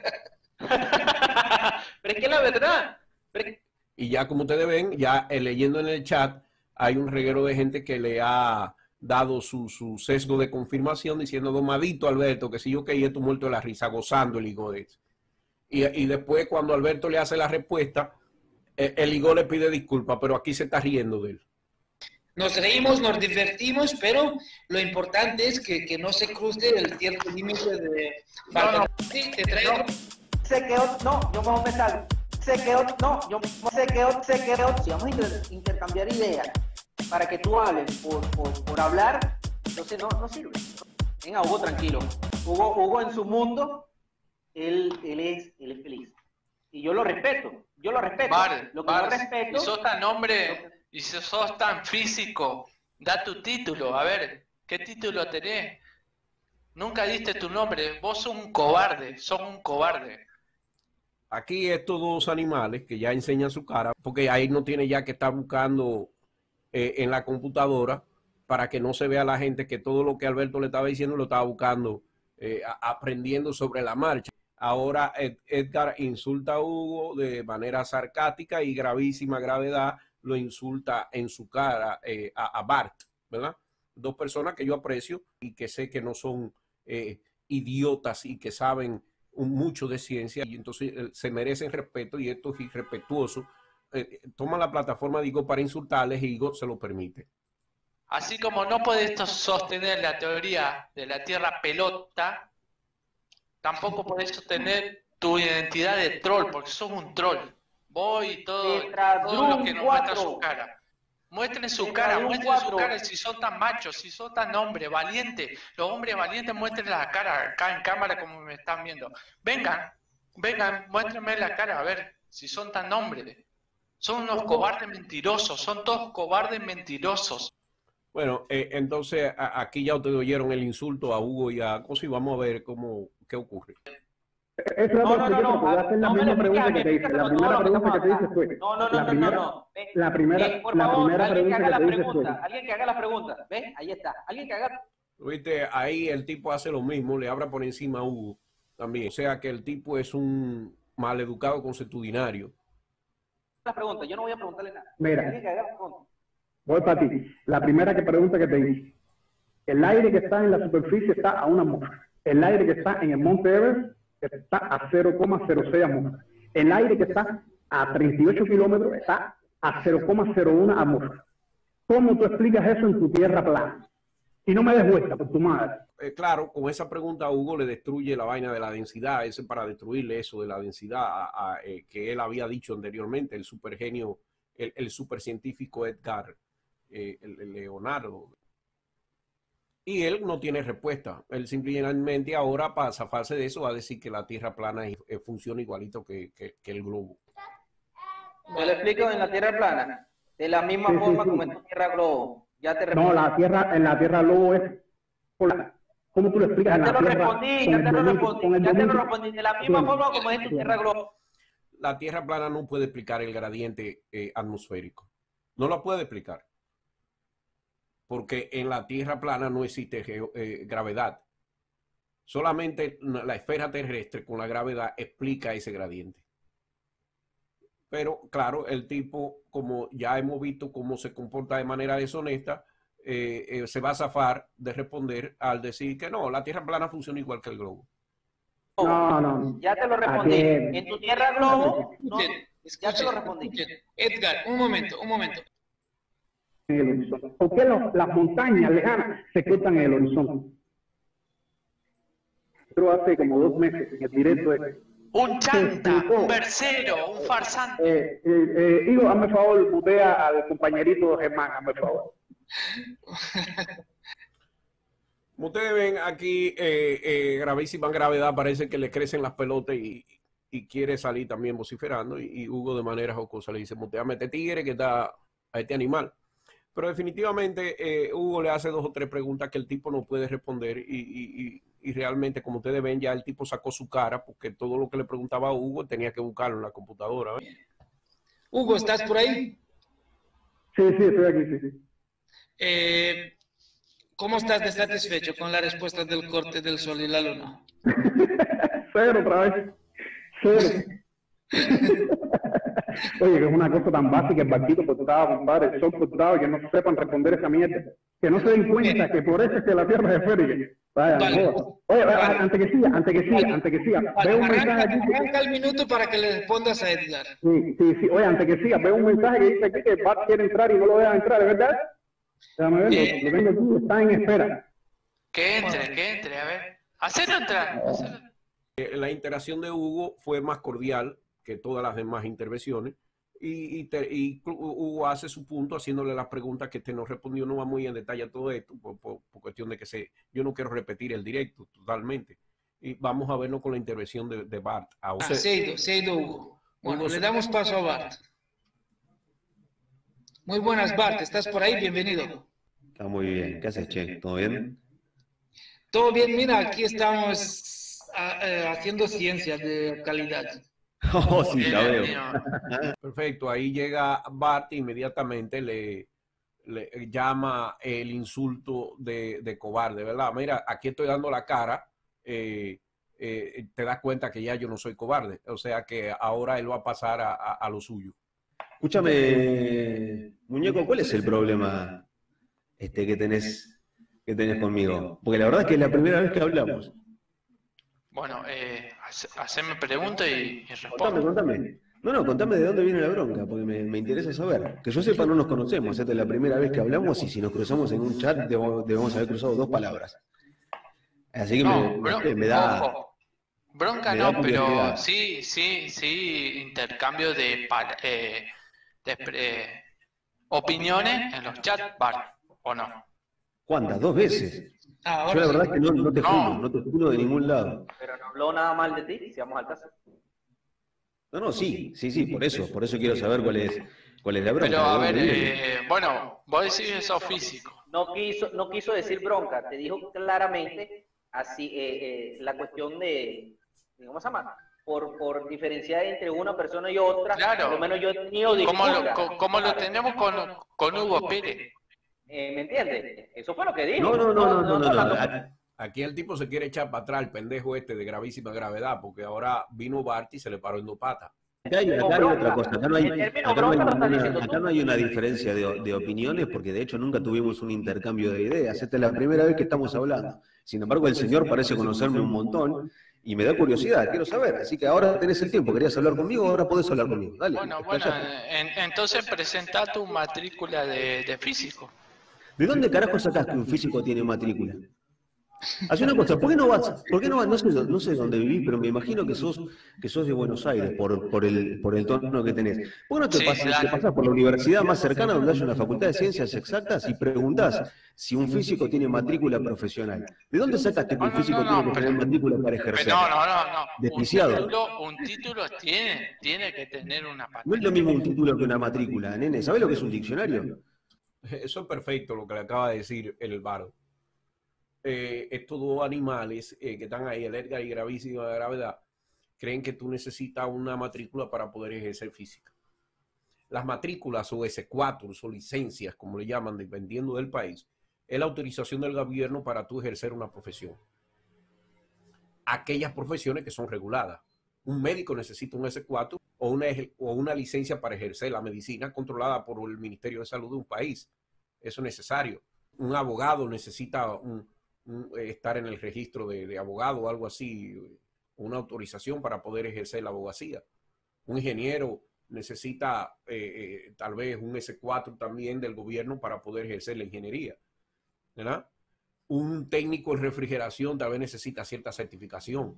Speaker 2: Pero es que la verdad. Pero...
Speaker 1: Y ya como ustedes ven, ya eh, leyendo en el chat, hay un reguero de gente que le ha dado su, su sesgo de confirmación diciendo, domadito Alberto, que si yo que esto muerto de la risa, gozando el higo de eso. Y, y después cuando Alberto le hace la respuesta, eh, el higo le pide disculpas, pero aquí se está riendo de él.
Speaker 5: Nos reímos, nos divertimos, pero lo importante es que, que no se cruce el cierto límite de...
Speaker 6: No, no.
Speaker 5: Sí, te traigo...
Speaker 6: Se quedó, no, yo mejor me salgo. Se quedó, no, yo se quedó, se quedó. Si vamos a inter, intercambiar ideas para que tú hables por, por, por hablar, entonces no, no sirve. Venga, Hugo, tranquilo. Hugo, Hugo en su mundo, él, él, es, él es feliz. Y yo lo respeto, yo lo respeto.
Speaker 4: Bar,
Speaker 6: lo que
Speaker 4: Bar,
Speaker 6: no respeto...
Speaker 4: y sos tan hombre, y si sos tan físico, da tu título, a ver, ¿qué título tenés? Nunca diste tu nombre, vos sos un cobarde, sos un cobarde.
Speaker 1: Aquí estos dos animales que ya enseñan su cara, porque ahí no tiene ya que estar buscando eh, en la computadora para que no se vea la gente que todo lo que Alberto le estaba diciendo lo estaba buscando, eh, a, aprendiendo sobre la marcha. Ahora Ed, Edgar insulta a Hugo de manera sarcástica y gravísima gravedad lo insulta en su cara eh, a, a Bart, ¿verdad? Dos personas que yo aprecio y que sé que no son eh, idiotas y que saben un, mucho de ciencia y entonces eh, se merecen respeto y esto es irrespetuoso. Eh, toman la plataforma, digo, para insultarles y Hugo se lo permite.
Speaker 4: Así como no puedes sostener la teoría de la Tierra pelota, tampoco podés sostener tu identidad de troll, porque sos un troll. Vos y todo, todos los que nos muestran su cara. Muestren su cara, muestren su cara si son tan machos, si son tan hombres, valientes. Los hombres valientes muestren la cara acá en cámara como me están viendo. Vengan, vengan, muéstrenme la cara, a ver si son tan hombres. Son unos cobardes mentirosos, son todos cobardes mentirosos.
Speaker 1: Bueno, eh, entonces a, aquí ya ustedes oyeron el insulto a Hugo y a Cosi. Vamos a ver cómo, qué ocurre.
Speaker 7: Es no, no, no, no, voy a hacer la misma pregunta que te hice. La primera pregunta que te hice fue.
Speaker 6: No, no, no,
Speaker 7: la primera,
Speaker 6: no, no. Ven,
Speaker 7: la primera,
Speaker 6: ven, por
Speaker 7: la
Speaker 6: favor,
Speaker 7: primera
Speaker 6: alguien
Speaker 7: pregunta
Speaker 6: que haga
Speaker 7: que
Speaker 6: la
Speaker 7: te hice
Speaker 6: pregunta.
Speaker 7: fue.
Speaker 6: Alguien que haga la pregunta. ¿Ves? Ahí está. Alguien que haga.
Speaker 1: Viste, ahí el tipo hace lo mismo, le habla por encima a Hugo también. O sea que el tipo es un maleducado consuetudinario.
Speaker 6: La pregunta, yo no voy a preguntarle nada.
Speaker 7: Mira,
Speaker 6: alguien que haga la pregunta.
Speaker 7: Voy para ti. La primera que pregunta que te hice. El aire que está en la superficie está a una atmósfera. El aire que está en el Monte Everest está a cero coma cero seis atmósferas. El aire que está a treinta y ocho kilómetros está a cero coma cero uno atmósferas. ¿Cómo tú explicas eso en tu tierra plana? Y no me des vuelta por tu madre.
Speaker 1: Eh, claro, con esa pregunta a Hugo le destruye la vaina de la densidad, ese para destruirle eso de la densidad a, a, eh, que él había dicho anteriormente, el supergenio, el, el supercientífico Edgar, eh, el, el Leonardo. Y él no tiene respuesta. Él simplemente ahora, para zafarse de eso, va a decir que la Tierra plana es, es, funciona igualito que, que, que el globo.
Speaker 6: Yo le explico en la Tierra plana. De la misma
Speaker 7: sí,
Speaker 6: forma
Speaker 7: sí, sí.
Speaker 6: como en tu Tierra globo. Ya te
Speaker 7: No, la Tierra, en la Tierra globo es polar. ¿Cómo tú lo explicas
Speaker 6: ya
Speaker 7: en
Speaker 6: te
Speaker 7: la
Speaker 6: lo
Speaker 7: Tierra?
Speaker 6: respondí, ya te lo respondí, ya te lo respondí. De la misma forma como es en tu Tierra globo.
Speaker 1: La Tierra plana no puede explicar el gradiente eh, atmosférico. No lo puede explicar. Porque en la Tierra plana no existe eh, gravedad. Solamente la esfera terrestre con la gravedad explica ese gradiente. Pero claro, el tipo, como ya hemos visto cómo se comporta de manera deshonesta, eh, eh, se va a zafar de responder al decir que no, la Tierra plana funciona igual que el globo.
Speaker 7: No, no.
Speaker 6: Ya te lo respondí.
Speaker 7: Aquí...
Speaker 6: En tu Tierra globo, no, Ya te lo
Speaker 5: Escuchen,
Speaker 6: respondí.
Speaker 5: escuchen. Edgar, un momento, un momento.
Speaker 7: En el horizonte. ¿Por qué los- las montañas lejanas se cortan en el horizonte? Pero hace como dos meses, en el directo este.
Speaker 4: Un chanta, un versero, un farsante.
Speaker 7: Eh, eh, eh, Ivo, hazme favor, mutea al compañerito Germán, hazme favor.
Speaker 1: Como ustedes ven aquí, eh, eh, gravísima gravedad, parece que le crecen las pelotas y, y quiere salir también vociferando. Y, y Hugo de manera jocosa le dice, muteame a este tigre que está a este animal. Pero definitivamente eh, Hugo le hace dos o tres preguntas que el tipo no puede responder y, y, y, y realmente, como ustedes ven, ya el tipo sacó su cara porque todo lo que le preguntaba a Hugo tenía que buscarlo en la computadora. ¿Ves?
Speaker 5: Hugo, ¿estás por ahí?
Speaker 7: Sí, sí, estoy aquí, sí, sí.
Speaker 5: Eh, ¿Cómo estás de satisfecho con la respuesta del corte del sol y la luna?
Speaker 7: Cero otra vez. Cero. Oye, que es una cosa tan básica, el barquito cortado, compadre, el sol cortado, que no sepan responder esa mierda. Que no se den cuenta que por eso es que la Tierra es esférica. Vaya,
Speaker 5: Vale.
Speaker 7: no jodas. Oye,
Speaker 5: Vale.
Speaker 7: antes que siga, antes que siga,
Speaker 5: Vale.
Speaker 7: antes que siga,
Speaker 5: Vale,
Speaker 7: veo un
Speaker 5: arranca,
Speaker 7: mensaje aquí. que-
Speaker 5: arranca el minuto para que le respondas a Edgar.
Speaker 7: Sí, sí, sí. Oye, antes que siga, veo un mensaje que dice aquí que Bart quiere entrar y no lo dejan entrar, ¿es verdad? Déjame verlo,
Speaker 5: Eh.
Speaker 7: lo tengo aquí, está en espera.
Speaker 4: Que entre, que entre, a ver. Hacelo entrar. hacelo-
Speaker 1: Eh, La interacción de Hugo fue más cordial que todas las demás intervenciones y, y, te- y Hugo hace su punto haciéndole las preguntas que este no respondió. No va muy en detalle a todo esto por, por, por cuestión de que se, yo no quiero repetir el directo totalmente. Y vamos a vernos con la intervención de, de Bart. Ahora,
Speaker 5: Ah, se ha ido, se ha ido Hugo. Bueno,
Speaker 1: Hugo
Speaker 5: le
Speaker 1: se-
Speaker 5: damos paso a Bart. Muy buenas, Bart, ¿estás por ahí? Bienvenido.
Speaker 8: Está muy bien. ¿Qué haces, Che? ¿Todo bien?
Speaker 5: Todo bien, mira, aquí estamos ah, eh, haciendo ciencia de calidad.
Speaker 8: Oh, sí, ya
Speaker 4: Bien,
Speaker 8: veo.
Speaker 4: mío.
Speaker 1: perfecto, ahí llega Bart e inmediatamente le, le llama el insulto de, de cobarde, ¿verdad? Mira, aquí estoy dando la cara, eh, eh, te das cuenta que ya yo no soy cobarde, o sea que ahora él va a pasar a, a, a lo suyo.
Speaker 8: Escúchame, muñeco, ¿cuál es el problema este que tenés, que tenés conmigo? Porque la verdad es que es la primera vez que hablamos.
Speaker 4: Bueno, eh, hace- haceme pregunta y, y
Speaker 8: Contame,
Speaker 4: respondo.
Speaker 8: contame. No, no, contame de dónde viene la bronca, porque me, me interesa saber. Que yo sepa, no nos conocemos. Esta es la primera vez que hablamos y si nos cruzamos en un chat debemos, debemos haber cruzado dos palabras. Así que
Speaker 4: No,
Speaker 8: me,
Speaker 4: bro-
Speaker 8: no sé, me da...
Speaker 4: ojo. Bronca
Speaker 8: me da
Speaker 4: no, pero
Speaker 8: curiosidad.
Speaker 4: sí, sí, sí, intercambio de, pal- eh, de eh, opiniones en los chats, Bart, ¿o no?
Speaker 8: ¿Cuántas? ¿Dos veces?
Speaker 5: Ah,
Speaker 8: Yo la
Speaker 5: ahora
Speaker 8: verdad
Speaker 5: sí.
Speaker 8: es que no, no te
Speaker 4: No.
Speaker 8: juro, no te juro de ningún lado.
Speaker 6: Pero no habló nada mal de ti, si vamos al caso.
Speaker 8: No, no, sí, sí, sí, por eso, por eso quiero saber cuál es, cuál es la bronca.
Speaker 4: Pero
Speaker 8: de
Speaker 4: a
Speaker 8: dónde
Speaker 4: ver,
Speaker 8: viene.
Speaker 4: eh, bueno, vos decís eso físico.
Speaker 6: No quiso, no quiso decir bronca, te dijo claramente así eh, eh, la cuestión de, ¿cómo se llama? Por, por diferenciar entre una persona y otra,
Speaker 4: Claro.
Speaker 6: por lo menos yo he tenido
Speaker 4: Como lo,
Speaker 6: disputas.
Speaker 4: co- como lo tenemos con, con Hugo Pérez.
Speaker 6: Eh, ¿Me entiendes? Eso fue lo que dijo.
Speaker 8: No, no, no, no, no, no, no.
Speaker 6: hablando-
Speaker 8: A-
Speaker 1: Aquí el tipo se quiere echar para atrás, el pendejo este de gravísima gravedad, porque ahora vino Bart y se le paró en dos patas.
Speaker 8: Acá hay, acá hay otra cosa, acá no hay,
Speaker 6: El término
Speaker 8: acá no hay
Speaker 6: bronca lo estás
Speaker 8: ninguna-
Speaker 6: diciendo tú.
Speaker 8: acá no hay una diferencia de, de opiniones porque de hecho nunca tuvimos un intercambio de ideas. Esta es la primera vez que estamos hablando. Sin embargo, el señor parece conocerme un montón y me da curiosidad, quiero saber. Así que ahora tenés el tiempo, querías hablar conmigo, ahora podés hablar conmigo. Dale.
Speaker 4: Bueno, bueno,
Speaker 8: explayate.
Speaker 4: en- entonces presenta tu matrícula de, de físico.
Speaker 8: ¿De dónde carajo sacás que un físico tiene matrícula? Haz una cosa, ¿por qué no vas? ¿Por qué no vas? No sé, no sé dónde vivís, pero me imagino que sos, que sos de Buenos Aires por, por, el, por el tono que tenés. ¿Por qué no te,
Speaker 4: Sí,
Speaker 8: pasas,
Speaker 4: claro.
Speaker 8: te pasás por la universidad más cercana donde hay una facultad de ciencias exactas y preguntás si un físico tiene matrícula profesional? ¿De dónde sacaste que un
Speaker 4: No, no,
Speaker 8: físico
Speaker 4: no, no,
Speaker 8: tiene que
Speaker 4: pero-
Speaker 8: tener matrícula para
Speaker 4: Pero
Speaker 8: ejercer?
Speaker 4: no, no, no, no. Un
Speaker 8: Desquiciado.
Speaker 4: título, un título tiene, tiene que tener una
Speaker 8: No es lo mismo un título que una matrícula, nene. ¿Sabés lo que es un diccionario?
Speaker 1: Eso es perfecto lo que le acaba de decir el bardo. Eh, estos dos animales eh, que están ahí, el Edgar y gravísima gravedad, creen que tú necesitas una matrícula para poder ejercer física. Las matrículas o S cuatro o licencias, como le llaman, dependiendo del país, es la autorización del gobierno para tú ejercer una profesión. Aquellas profesiones que son reguladas. Un médico necesita un S cuatro o una, o una licencia para ejercer la medicina controlada por el Ministerio de Salud de un país. Eso es necesario. Un abogado necesita un, un, estar en el registro de, de abogado o algo así, una autorización para poder ejercer la abogacía. Un ingeniero necesita eh, eh, tal vez un ese cuatro también del gobierno para poder ejercer la ingeniería, ¿verdad? Un técnico en refrigeración tal vez necesita cierta certificación.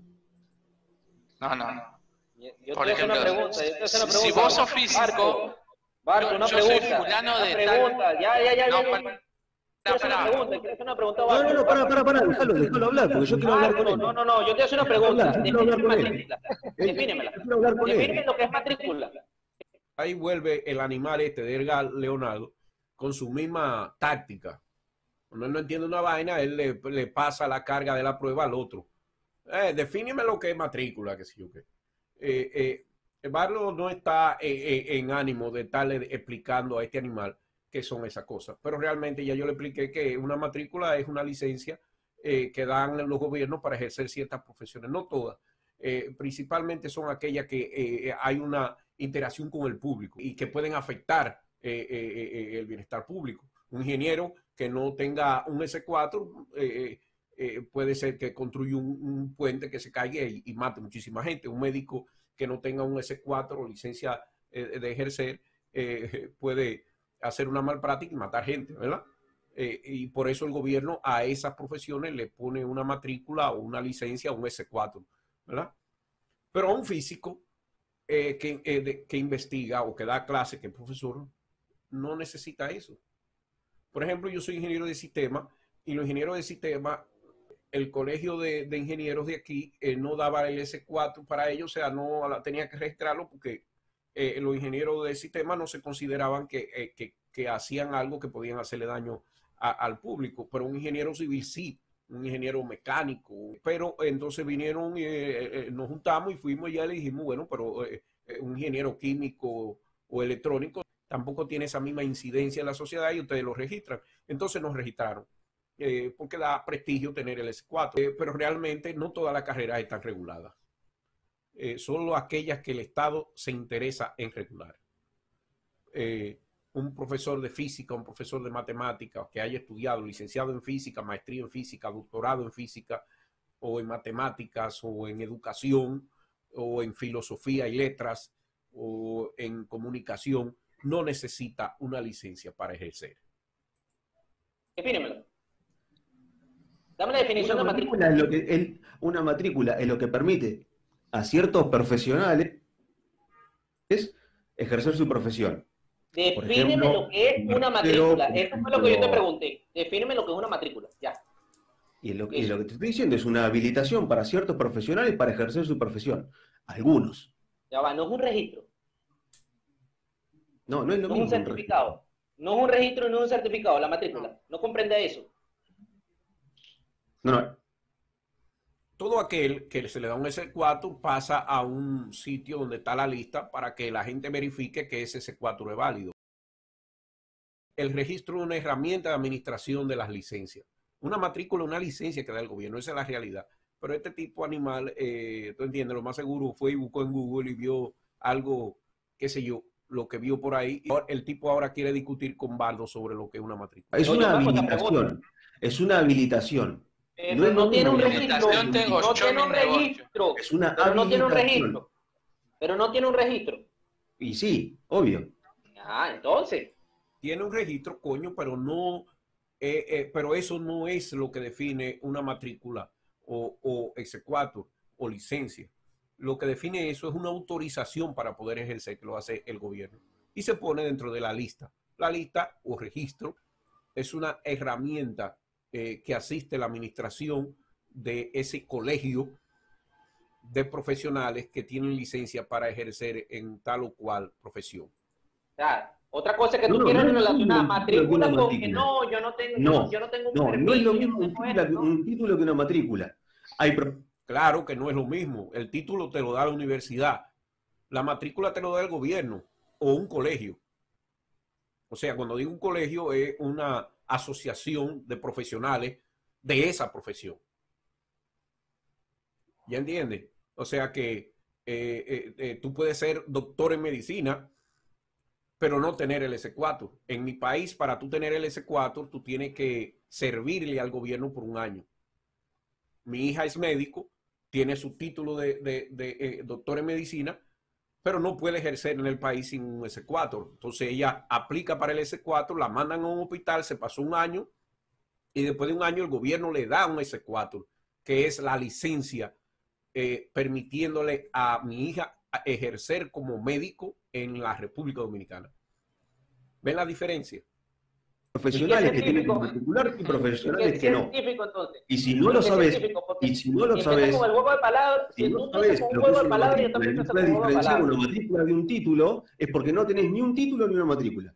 Speaker 4: No, no, no.
Speaker 2: Yo, yo
Speaker 4: Por
Speaker 2: te hago
Speaker 4: ejemplo,
Speaker 2: una pregunta, yo te hago una
Speaker 4: si
Speaker 2: pregunta.
Speaker 4: vos sos físico,
Speaker 2: Barco,
Speaker 4: yo-
Speaker 2: una
Speaker 4: yo soy
Speaker 2: pregunta.
Speaker 4: fulano
Speaker 2: una
Speaker 4: de
Speaker 2: pregunta.
Speaker 4: tal.
Speaker 2: Ya, ya, ya,
Speaker 4: No,
Speaker 2: ya.
Speaker 4: para-
Speaker 2: ya. Quiero hacer una
Speaker 4: pará.
Speaker 2: pregunta, quiero hacer una pregunta.
Speaker 8: No,
Speaker 2: Barco.
Speaker 8: no, no, para, para, para, déjalo, déjalo hablar, porque yo quiero hablar con
Speaker 2: Barco,
Speaker 8: él.
Speaker 2: no, no, no, yo te hago una
Speaker 8: Déjalo
Speaker 2: pregunta.
Speaker 8: hablar, yo quiero hablar
Speaker 2: Defíneme
Speaker 8: con él.
Speaker 2: matrícula.
Speaker 8: Eh,
Speaker 2: Defínemela.
Speaker 8: yo quiero hablar con él.
Speaker 2: Defíneme lo que es matrícula.
Speaker 1: Ahí vuelve el animal este de Edgar Leonardo con su misma táctica. Cuando él no entiende una vaina, él le, le pasa la carga de la prueba al otro. Eh, defíneme lo que es matrícula, que sé yo qué. Eh, eh, el Barlo no está eh, eh, en ánimo de estarle explicando a este animal qué son esas cosas, pero realmente ya yo le expliqué que una matrícula es una licencia eh, que dan los gobiernos para ejercer ciertas profesiones, no todas. Eh, principalmente son aquellas que eh, hay una interacción con el público y que pueden afectar eh, eh, eh, el bienestar público. Un ingeniero que no tenga un ese cuatro eh, eh, puede ser que construya un, un puente que se caiga y, y mate muchísima gente. Un médico que no tenga un ese cuatro o licencia eh, de ejercer eh, puede hacer una malpráctica y matar gente, ¿verdad? Eh, y por eso el gobierno a esas profesiones le pone una matrícula o una licencia o un ese cuatro, ¿verdad? Pero a un físico eh, que, eh, de, que investiga o que da clase, que es profesor, no necesita eso. Por ejemplo, yo soy ingeniero de sistema y los ingenieros de sistema, el colegio de, de ingenieros de aquí eh, no daba el ese cuatro para ellos, o sea, no la, tenía que registrarlo porque eh, los ingenieros de sistema no se consideraban que, eh, que, que hacían algo que podían hacerle daño a, al público, pero un ingeniero civil sí, un ingeniero mecánico, pero entonces vinieron y eh, eh, nos juntamos y fuimos y ya le dijimos, bueno, pero eh, un ingeniero químico o electrónico tampoco tiene esa misma incidencia en la sociedad y ustedes lo registran. Entonces nos registraron, eh, porque da prestigio tener el ese cuatro, eh, pero realmente no todas las carreras están reguladas. Eh, solo aquellas que el Estado se interesa en regular. Eh, un profesor de física, un profesor de matemáticas que haya estudiado, licenciado en física, maestría en física, doctorado en física, o en matemáticas, o en educación, o en filosofía y letras, o en comunicación, no necesita una licencia para ejercer.
Speaker 2: Defínemelo. Dame la definición
Speaker 8: Una
Speaker 2: de
Speaker 8: matrícula,
Speaker 2: matrícula.
Speaker 8: es lo que, el- una matrícula es lo que permite a ciertos profesionales es ejercer su profesión. Por
Speaker 2: Defíneme
Speaker 8: ejemplo,
Speaker 2: lo que es una
Speaker 8: pero,
Speaker 2: matrícula.
Speaker 8: por
Speaker 2: Eso fue lo que yo te
Speaker 8: ejemplo,
Speaker 2: pregunté. Defíneme lo que es una matrícula. Ya.
Speaker 8: Y lo, y lo que te estoy diciendo es una habilitación para ciertos profesionales para ejercer su profesión. Algunos.
Speaker 2: Ya va, no es un registro.
Speaker 8: No, no es lo
Speaker 2: No es un
Speaker 8: mismo.
Speaker 2: certificado. No es un registro, no es un certificado, la matrícula. No comprende eso.
Speaker 8: No, no.
Speaker 1: Todo aquel que se le da un ese cuatro pasa a un sitio donde está la lista para que la gente verifique que ese ese cuatro es válido. El registro es una herramienta de administración de las licencias. Una matrícula, una licencia que da el gobierno, esa es la realidad. Pero este tipo animal, eh, tú entiendes, lo más seguro fue y buscó en Google y vio algo, qué sé yo, lo que vio por ahí. Y el tipo ahora quiere discutir con Bardo sobre lo que es una matrícula.
Speaker 8: Es
Speaker 2: No, yo
Speaker 8: una
Speaker 2: me hago esta
Speaker 8: habilitación. Es una habilitación.
Speaker 2: Eh,
Speaker 8: No
Speaker 2: pero
Speaker 8: es
Speaker 2: no
Speaker 8: lo
Speaker 2: tiene un
Speaker 8: mismo.
Speaker 2: registro.
Speaker 4: Habilitación tengo
Speaker 2: No
Speaker 4: yo
Speaker 2: tiene
Speaker 4: en
Speaker 2: un
Speaker 4: mi negocio.
Speaker 2: registro.
Speaker 8: Es una
Speaker 2: Pero no tiene un
Speaker 8: habilitación.
Speaker 2: registro. Pero no tiene un registro.
Speaker 8: Y sí, obvio.
Speaker 2: Ah, entonces.
Speaker 1: Tiene un registro, coño, pero no, eh, eh, pero eso no es lo que define una matrícula o, o ese cuatro o licencia. Lo que define eso es una autorización para poder ejercer, que lo hace el gobierno. Y se pone dentro de la lista. La lista o registro es una herramienta eh, que asiste a la administración de ese colegio de profesionales que tienen licencia para ejercer en tal o cual profesión.
Speaker 2: O sea, otra cosa que
Speaker 8: No,
Speaker 2: tú
Speaker 8: no,
Speaker 2: quieres
Speaker 8: no es lo
Speaker 2: relacionar
Speaker 8: mismo un título que
Speaker 2: matrícula
Speaker 8: una
Speaker 2: con que
Speaker 8: matrícula.
Speaker 2: no, yo no tengo,
Speaker 8: No,
Speaker 2: yo no tengo un
Speaker 8: No, no es
Speaker 2: permiso,
Speaker 8: lo
Speaker 2: yo
Speaker 8: mismo
Speaker 2: no
Speaker 8: un
Speaker 2: tengo
Speaker 8: título,
Speaker 2: esto, ¿no?
Speaker 8: un título que una matrícula. Hay pro-
Speaker 1: Claro que no es lo mismo. El título te lo da la universidad. La matrícula te lo da el gobierno o un colegio. O sea, cuando digo un colegio es una asociación de profesionales de esa profesión. ¿Ya entiendes? O sea que eh, eh, eh, tú puedes ser doctor en medicina, pero no tener el ese cuatro. En mi país, para tú tener el ese cuatro, tú tienes que servirle al gobierno por un año. Mi hija es médico, tiene su título de, de, de eh, doctor en medicina, pero no puede ejercer en el país sin un ese cuatro. Entonces ella aplica para el ese cuatro, la mandan a un hospital, se pasó un año y después de un año el gobierno le da un ese cuatro, que es la licencia eh, permitiéndole a mi hija a ejercer como médico en la República Dominicana. ¿Ven la diferencia?
Speaker 8: Profesionales que tienen que matricular y profesionales que no. Y si no lo sabes, y si no lo sabes,
Speaker 6: con el juego de palabras, si, si no sabes
Speaker 8: lo que es una matrícula, no puedes diferenciar una matrícula de un título, es porque no tenés ni un título ni una matrícula.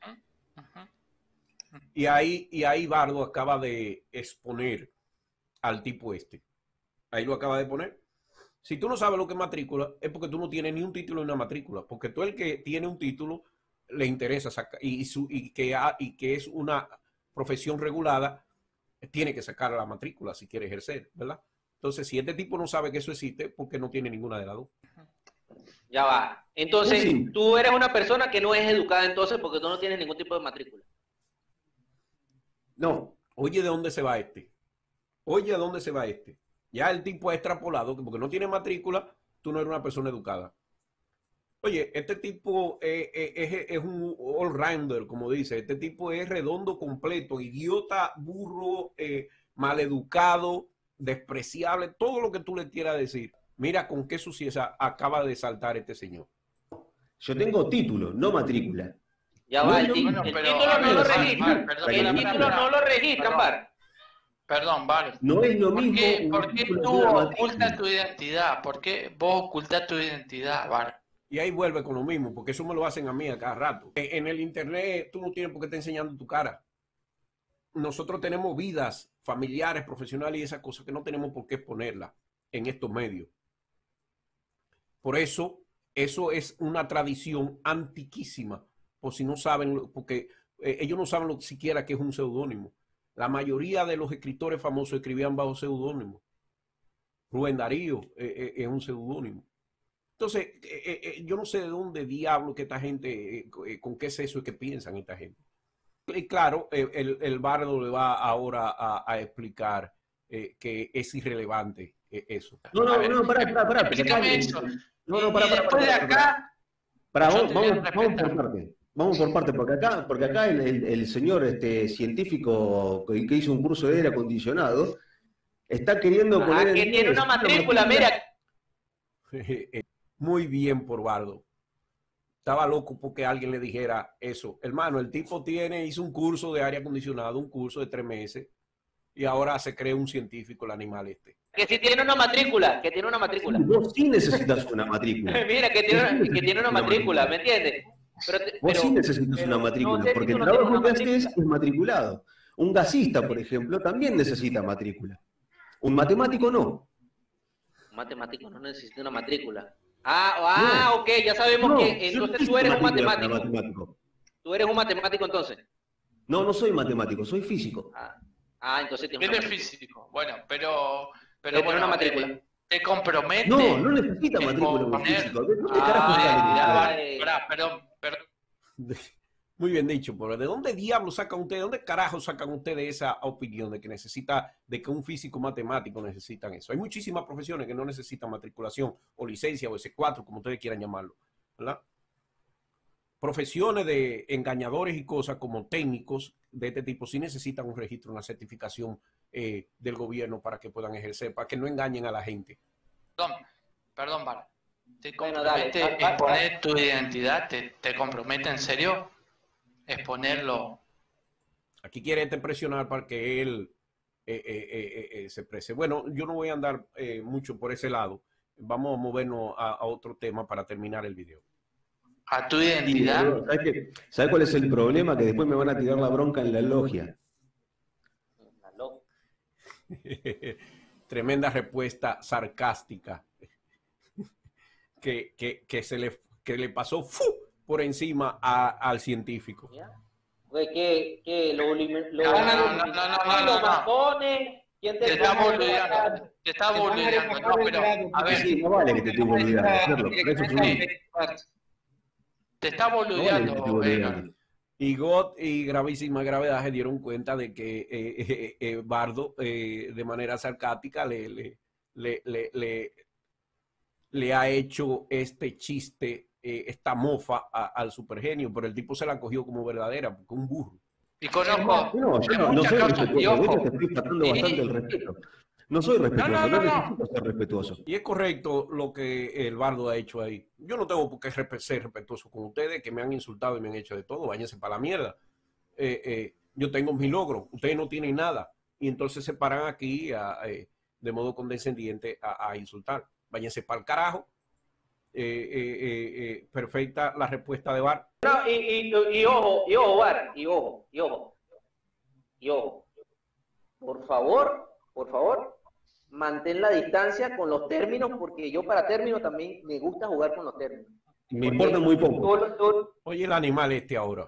Speaker 1: Y ahí, y ahí Bardo acaba de exponer al tipo este. Ahí lo acaba de poner. Si tú no sabes lo que es matrícula, es porque tú no tienes ni un título ni una matrícula. Porque tú el que tiene un título le interesa sacar y, su, y, que ha, y que es una profesión regulada, tiene que sacar la matrícula si quiere ejercer, ¿verdad? Entonces, si este tipo no sabe que eso existe, porque no tiene ninguna de las dos.
Speaker 2: Ya va. Entonces,
Speaker 8: Sí.
Speaker 2: tú eres una persona que no es educada entonces porque tú no tienes ningún tipo de matrícula.
Speaker 8: No.
Speaker 1: Oye, ¿de dónde se va este? Oye, ¿de dónde se va este? Ya el tipo ha extrapolado que porque no tiene matrícula, tú no eres una persona educada. Oye, este tipo es, es, es un all-rounder, como dice. Este tipo es redondo completo, idiota, burro, eh, maleducado, despreciable, todo lo que tú le quieras decir. Mira con qué suciedad acaba de saltar este señor.
Speaker 8: Yo tengo título, no matrícula.
Speaker 2: Ya
Speaker 8: No
Speaker 2: va,
Speaker 8: es
Speaker 2: el,
Speaker 8: lo
Speaker 2: ti-
Speaker 8: mismo.
Speaker 2: el
Speaker 4: Pero,
Speaker 2: título
Speaker 4: a
Speaker 2: no
Speaker 4: ver,
Speaker 2: lo
Speaker 4: Bar,
Speaker 2: registra.
Speaker 4: Bar, perdón,
Speaker 2: El
Speaker 8: perdón,
Speaker 2: título
Speaker 4: perdón,
Speaker 2: no lo registran,
Speaker 4: perdón.
Speaker 2: Bar.
Speaker 4: Perdón, Bar.
Speaker 8: No es lo
Speaker 4: ¿Por
Speaker 8: mismo.
Speaker 4: qué,
Speaker 8: un
Speaker 4: por qué
Speaker 8: título que
Speaker 4: tú
Speaker 8: una
Speaker 4: ocultas
Speaker 8: matrícula.
Speaker 4: tu identidad? ¿Por qué vos ocultas tu identidad, Bar?
Speaker 1: Y ahí vuelve con lo mismo, porque eso me lo hacen a mí a cada rato. En, en el internet tú no tienes por qué estar enseñando tu cara. Nosotros tenemos vidas familiares, profesionales y esas cosas que no tenemos por qué exponerlas en estos medios. Por eso, eso es una tradición antiquísima, por si no saben, porque eh, ellos no saben lo, siquiera que es un seudónimo. La mayoría de los escritores famosos escribían bajo seudónimo. Rubén Darío eh, eh, es un seudónimo. Entonces, eh, eh, yo no sé de dónde diablo que esta gente, eh, eh, con qué es eso y qué piensan esta gente. Y claro, eh, el, el Bardo le va ahora a, a explicar eh, que es irrelevante eh, eso.
Speaker 8: No, no,
Speaker 4: A ver,
Speaker 8: no, pará, pará, pará.
Speaker 4: explícame eso.
Speaker 8: No, no,
Speaker 4: Y-
Speaker 8: pará,
Speaker 4: y
Speaker 8: pará,
Speaker 4: después
Speaker 8: pará,
Speaker 4: de
Speaker 8: pará.
Speaker 4: acá,
Speaker 8: Pará,
Speaker 4: yo
Speaker 8: vamos,
Speaker 4: te voy a
Speaker 8: vamos, vamos
Speaker 4: respetar.
Speaker 8: por parte. Vamos por parte, porque acá, porque acá el, el, el señor este, científico que, que hizo un curso de aire acondicionado está queriendo
Speaker 2: Ah,
Speaker 8: poner
Speaker 2: que
Speaker 8: en
Speaker 2: tiene una matrícula, mira.
Speaker 1: Muy bien por Bardo. Estaba loco porque alguien le dijera eso. Hermano, el tipo tiene, hizo un curso de aire acondicionado, un curso de tres meses, y ahora se cree un científico el animal este.
Speaker 2: Que si tiene una matrícula, que tiene una matrícula.
Speaker 8: Vos sí necesitas una matrícula.
Speaker 2: Mira, que tiene
Speaker 8: Vos sí
Speaker 2: una, que tiene
Speaker 8: necesitas
Speaker 2: una matrícula, ¿me entiendes? Pero, te-
Speaker 8: Vos
Speaker 2: pero-
Speaker 8: sí necesitas
Speaker 2: pero
Speaker 8: una
Speaker 2: no
Speaker 8: matrícula,
Speaker 2: sé si
Speaker 8: porque
Speaker 2: tú
Speaker 8: el
Speaker 2: no tienes
Speaker 8: trabajo
Speaker 2: una
Speaker 8: que haces
Speaker 2: matrícula.
Speaker 8: es matriculado. Un gasista, por ejemplo, también necesita matrícula. Un matemático no.
Speaker 2: Un matemático no necesita una matrícula. Ah, ah,
Speaker 8: No.
Speaker 2: ok, ya sabemos
Speaker 8: No,
Speaker 2: que
Speaker 8: yo
Speaker 2: entonces
Speaker 8: necesito
Speaker 2: tú eres un
Speaker 8: matrícula para
Speaker 2: matemático.
Speaker 8: matemático.
Speaker 2: Tú eres un matemático entonces.
Speaker 8: No, no soy matemático, soy físico.
Speaker 2: Ah, ah entonces tienes
Speaker 4: Él
Speaker 2: una
Speaker 4: es
Speaker 2: matrícula.
Speaker 4: físico. Bueno, pero, pero
Speaker 2: Tiene
Speaker 4: bueno,
Speaker 2: una matrícula.
Speaker 4: eh, te compromete.
Speaker 8: No, no necesita
Speaker 4: en
Speaker 8: matrícula un
Speaker 4: poner
Speaker 8: físico. ¿Dónde
Speaker 2: Ah,
Speaker 8: carajo
Speaker 4: tu
Speaker 8: está la
Speaker 4: identidad.
Speaker 8: matrícula?
Speaker 2: Ay.
Speaker 4: Pará, perdón, perdón.
Speaker 1: Muy bien dicho, pero ¿de dónde diablos sacan ustedes, de dónde carajo sacan ustedes esa opinión de que necesita, de que un físico matemático necesitan eso? Hay muchísimas profesiones que no necesitan matriculación o licencia o ese cuatro, como ustedes quieran llamarlo, ¿verdad? Profesiones de engañadores y cosas como técnicos de este tipo sí necesitan un registro, una certificación eh, del gobierno para que puedan ejercer, para que no engañen a la gente.
Speaker 4: Perdón, perdón, Bar. ¿Te
Speaker 2: Bueno,
Speaker 4: compromete
Speaker 2: dale, va- va-
Speaker 4: exponer tu identidad? ¿Te, te compromete en serio exponerlo?
Speaker 1: Aquí quiere este presionar para que él eh, eh, eh, eh, se exprese. Bueno, yo no voy a andar eh, mucho por ese lado. Vamos a movernos a, a otro tema para terminar el video.
Speaker 4: ¿A tu
Speaker 8: Sí,
Speaker 4: identidad?
Speaker 8: boludo, ¿sabes qué? ¿Sabes cuál es el problema? Que después me van a tirar la bronca en la logia.
Speaker 2: La loca.
Speaker 1: Tremenda respuesta sarcástica que, que, que se le, que le pasó ¡fu! Por encima a- al científico.
Speaker 2: ¿Ya? Güey, ¿qué, qué? Lo, lo, lo,
Speaker 4: No, no, no, no, no, no, no,
Speaker 2: los
Speaker 4: no.
Speaker 2: macones, ¿quién te
Speaker 4: Te está
Speaker 2: pone
Speaker 4: boludeando. Te está boludeando. No, pero, a ver,
Speaker 8: Sí, no vale que te estoy boludeando, Carlos, por eso es un-
Speaker 4: te está
Speaker 8: no vale que te
Speaker 4: boludeando.
Speaker 8: estoy
Speaker 4: eh,
Speaker 8: boludeando.
Speaker 1: Y God y gravísima gravedad se dieron cuenta de que eh, eh, eh, Bardo, eh, de manera sarcástica, le, le, le, le, le, le ha hecho este chiste eh, esta mofa a, al supergenio, pero el tipo se la cogió como verdadera, porque un burro.
Speaker 4: Y conozco.
Speaker 8: No, yo no, no soy respetuoso, de hecho te estoy faltando
Speaker 4: Y-
Speaker 8: bastante el respeto. No soy respetuoso,
Speaker 4: No,
Speaker 8: no,
Speaker 4: no, no, no.
Speaker 8: necesito ser respetuoso.
Speaker 1: Y es correcto lo que el Bardo ha hecho ahí. Yo no tengo por qué respe- ser respetuoso con ustedes, que me han insultado y me han hecho de todo. Váyanse para la mierda. Eh, eh, yo tengo mis logros, ustedes no tienen nada. Y entonces se paran aquí a, eh, de modo condescendiente a, a insultar. Váyanse para el carajo. Eh, eh, eh, eh, perfecta la respuesta de Bar.
Speaker 6: No, y, y, y ojo, y ojo, Bar, y ojo, y ojo, y ojo. Por favor, por favor, mantén la distancia con los términos, porque yo para términos también me gusta jugar con los términos.
Speaker 8: Me importa muy poco.
Speaker 6: Todo- todo-
Speaker 1: Oye, el animal este ahora.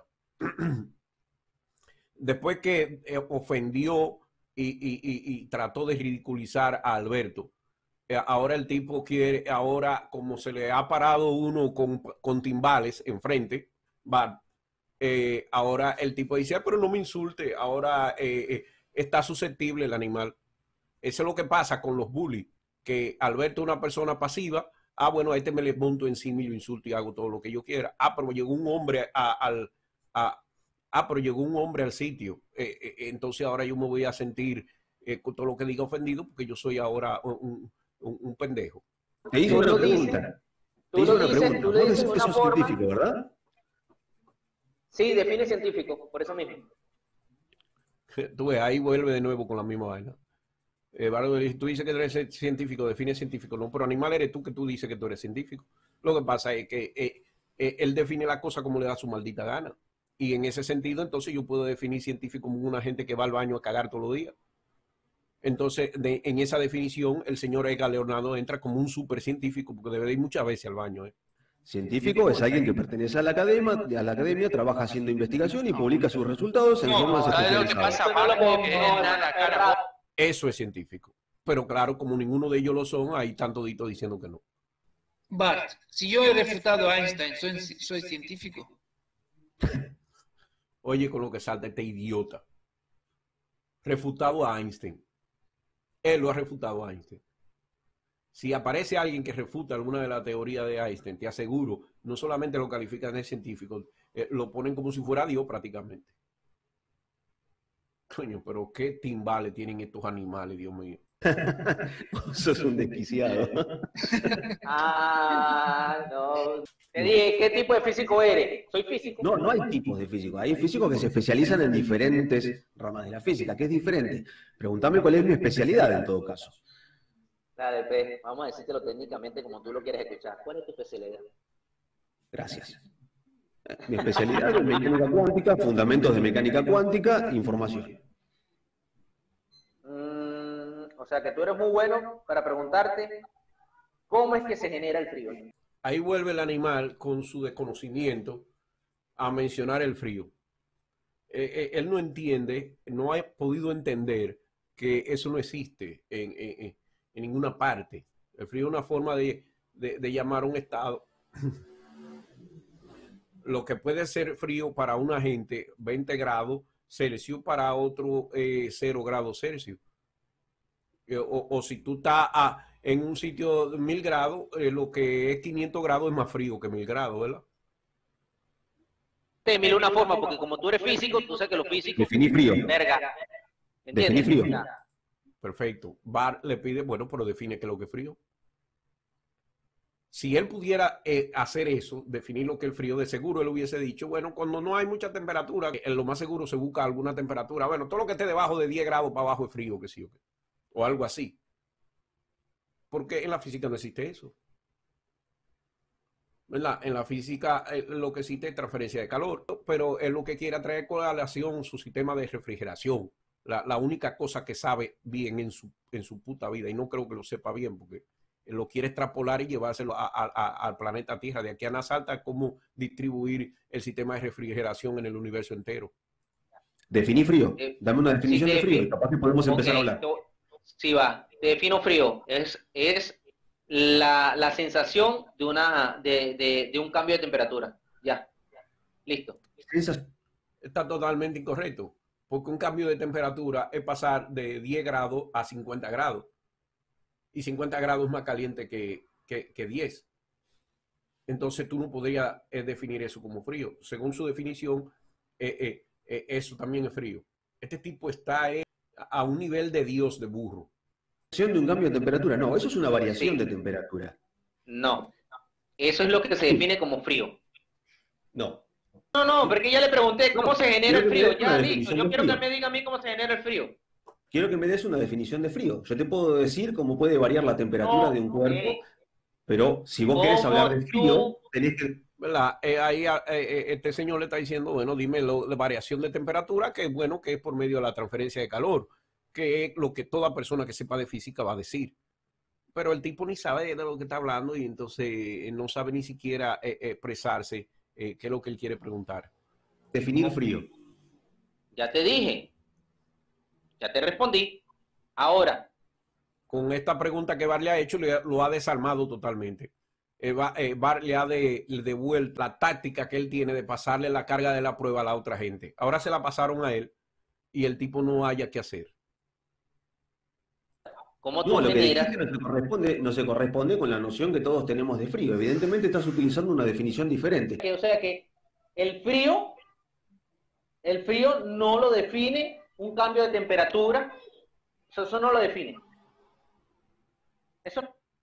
Speaker 1: Después que eh, ofendió y, y- y- y trató de ridiculizar a Alberto, eh, ahora el tipo quiere, ahora como se le ha parado uno con, con timbales enfrente, va, eh, ahora el tipo dice, "Ah, pero no me insulte, ahora eh, eh, está susceptible el animal". Eso es lo que pasa con los bullies, que Alberto es una persona pasiva. Ah, bueno, a este me le monto encima y lo insulto y hago todo lo que yo quiera. Ah, pero llegó un hombre a, al... A, ah, pero llegó un hombre al sitio. Eh, eh, entonces ahora yo me voy a sentir eh, con todo lo que diga ofendido porque yo soy ahora un, un, un pendejo.
Speaker 8: Te hice
Speaker 6: Tú
Speaker 8: una
Speaker 6: lo
Speaker 8: pregunta.
Speaker 6: dices,
Speaker 8: Te
Speaker 6: tú
Speaker 8: hice
Speaker 6: lo
Speaker 8: una
Speaker 6: dices,
Speaker 8: pregunta.
Speaker 6: tú lo
Speaker 8: Vos
Speaker 6: dices
Speaker 8: decís
Speaker 6: de
Speaker 8: que
Speaker 6: una
Speaker 8: sos
Speaker 6: forma.
Speaker 8: científico, ¿verdad?
Speaker 6: Sí, define científico, por eso mismo.
Speaker 1: Tú ves, ahí vuelve de nuevo con la misma vaina. Eh, Bardo, tú dices que tú eres científico, define científico. No, pero animal eres tú que tú dices que tú eres científico. Lo que pasa es que eh, eh, él define la cosa como le da su maldita gana. Y en ese sentido, entonces yo puedo definir científico como una gente que va al baño a cagar todos los días. Entonces, de, en esa definición, el señor Edgar Leonardo entra como un super científico, porque debe ir muchas veces al baño. ¿eh?
Speaker 8: Científico es alguien que pertenece a la academia, a la academia, trabaja haciendo investigación y publica sus resultados en
Speaker 4: No,
Speaker 8: formas
Speaker 4: ¿sabes lo que
Speaker 8: especializadas.
Speaker 4: pasa, Marco? Que
Speaker 6: No,
Speaker 4: entra a la
Speaker 6: es
Speaker 4: cara.
Speaker 6: raro.
Speaker 1: Eso es científico. Pero claro, como ninguno de ellos lo son, hay tanto dito diciendo que no.
Speaker 5: Bart, si yo he refutado a Einstein, ¿soy, soy científico?
Speaker 1: Oye, con lo que salta este idiota. Refutado a Einstein. Él lo ha refutado a Einstein. Si aparece alguien que refuta alguna de las teorías de Einstein, te aseguro, no solamente lo califican de científico, eh, lo ponen como si fuera Dios prácticamente. Coño, pero qué timbales tienen estos animales, Dios mío.
Speaker 8: Sos un desquiciado.
Speaker 6: Ah, no. Te dije, ¿qué tipo de físico eres? Soy físico.
Speaker 8: No, no hay tipos de físicos. Hay físicos que se especializan en diferentes ramas de la física, que es diferente. Pregúntame cuál es mi especialidad en todo caso.
Speaker 6: Dale, pues, vamos a decírtelo técnicamente como tú lo quieres escuchar. ¿Cuál es tu especialidad?
Speaker 8: Gracias. Mi especialidad es mecánica cuántica, fundamentos de mecánica cuántica, información.
Speaker 6: Mm, o sea que tú eres muy bueno para preguntarte cómo es que se genera el frío.
Speaker 1: Ahí vuelve el animal con su desconocimiento a mencionar el frío. Eh, eh, él no entiende, no ha podido entender que eso no existe en, en, en ninguna parte. El frío es una forma de, de, de llamar un estado. Lo que puede ser frío para una gente, veinte grados Celsius, para otro eh, cero grados Celsius. Eh, o, o si tú estás a, en un sitio de mil grados, eh, lo que es quinientos grados es más frío que mil grados, ¿verdad?
Speaker 6: Te miro una forma, porque como tú eres físico, tú sabes que los físicos...
Speaker 8: Definí frío.
Speaker 6: Verga.
Speaker 8: Definí
Speaker 6: ¿Entiendes?
Speaker 8: frío.
Speaker 6: O sea,
Speaker 1: Perfecto. Bar le pide, bueno, pero define qué es lo que es frío. Si él pudiera eh, hacer eso, definir lo que es el frío, de seguro él hubiese dicho, bueno, cuando no hay mucha temperatura, en lo más seguro se busca alguna temperatura. Bueno, todo lo que esté debajo de diez grados para abajo es frío, que sí o qué. O algo así. Porque en la física no existe eso. ¿Verdad? En la física eh, lo que existe es transferencia de calor, pero es lo que quiere traer colación su sistema de refrigeración. La, la única cosa que sabe bien en su, en su puta vida, y no creo que lo sepa bien, porque lo quiere extrapolar y llevárselo a, a, a, al planeta Tierra. De aquí a Nasalta, cómo distribuir el sistema de refrigeración en el universo entero.
Speaker 8: Definí frío.
Speaker 6: Eh,
Speaker 8: Dame una definición
Speaker 6: sí,
Speaker 8: de frío
Speaker 6: defin-
Speaker 8: y capaz que podemos empezar
Speaker 6: ok,
Speaker 8: a hablar.
Speaker 6: to- Sí, va. Te defino frío. Es, es la, la sensación de, una, de, de, de un cambio de temperatura. Ya. Listo.
Speaker 8: Esas-
Speaker 1: Está totalmente incorrecto, porque un cambio de temperatura es pasar de diez grados a cincuenta grados. Y cincuenta grados es más caliente que, que, que diez. entonces tú no podrías eh, definir eso como frío. Según su definición, eh, eh, eh, eso también es frío. Este tipo está eh, a un nivel de Dios de burro.
Speaker 8: ¿De un cambio de temperatura? No, eso es una variación sí. de temperatura.
Speaker 2: No, eso es lo que se define como frío.
Speaker 8: No.
Speaker 2: No, no, porque ya le pregunté cómo no, se genera el frío. Ya listo, yo quiero frío. que me diga a mí cómo se genera el frío.
Speaker 8: Quiero que me des una definición de frío. Yo te puedo decir cómo puede variar la temperatura no, de un cuerpo, okay. pero si vos querés hablar de frío, tenés que...
Speaker 1: ¿Verdad? Eh, ahí eh, este señor le está diciendo, bueno, dime lo, la variación de temperatura, que es bueno que es por medio de la transferencia de calor, que es lo que toda persona que sepa de física va a decir. Pero el tipo ni sabe de lo que está hablando y entonces no sabe ni siquiera eh, expresarse eh, qué es lo que él quiere preguntar.
Speaker 8: Definir frío.
Speaker 2: Ya te dije. Ya te respondí. Ahora.
Speaker 1: Con esta pregunta que Bar le ha hecho, le, lo ha desarmado totalmente. Eh, Bar le ha de, devuelto la táctica que él tiene de pasarle la carga de la prueba a la otra gente. Ahora se la pasaron a él y el tipo no haya qué hacer.
Speaker 2: ¿Cómo tú
Speaker 8: no, lo que
Speaker 2: generas?
Speaker 8: dijiste no se, corresponde, no se corresponde con la noción que todos tenemos de frío. Evidentemente estás utilizando una definición diferente.
Speaker 6: O sea que el frío, el frío no lo define un cambio de temperatura. Eso, eso no lo define. Eso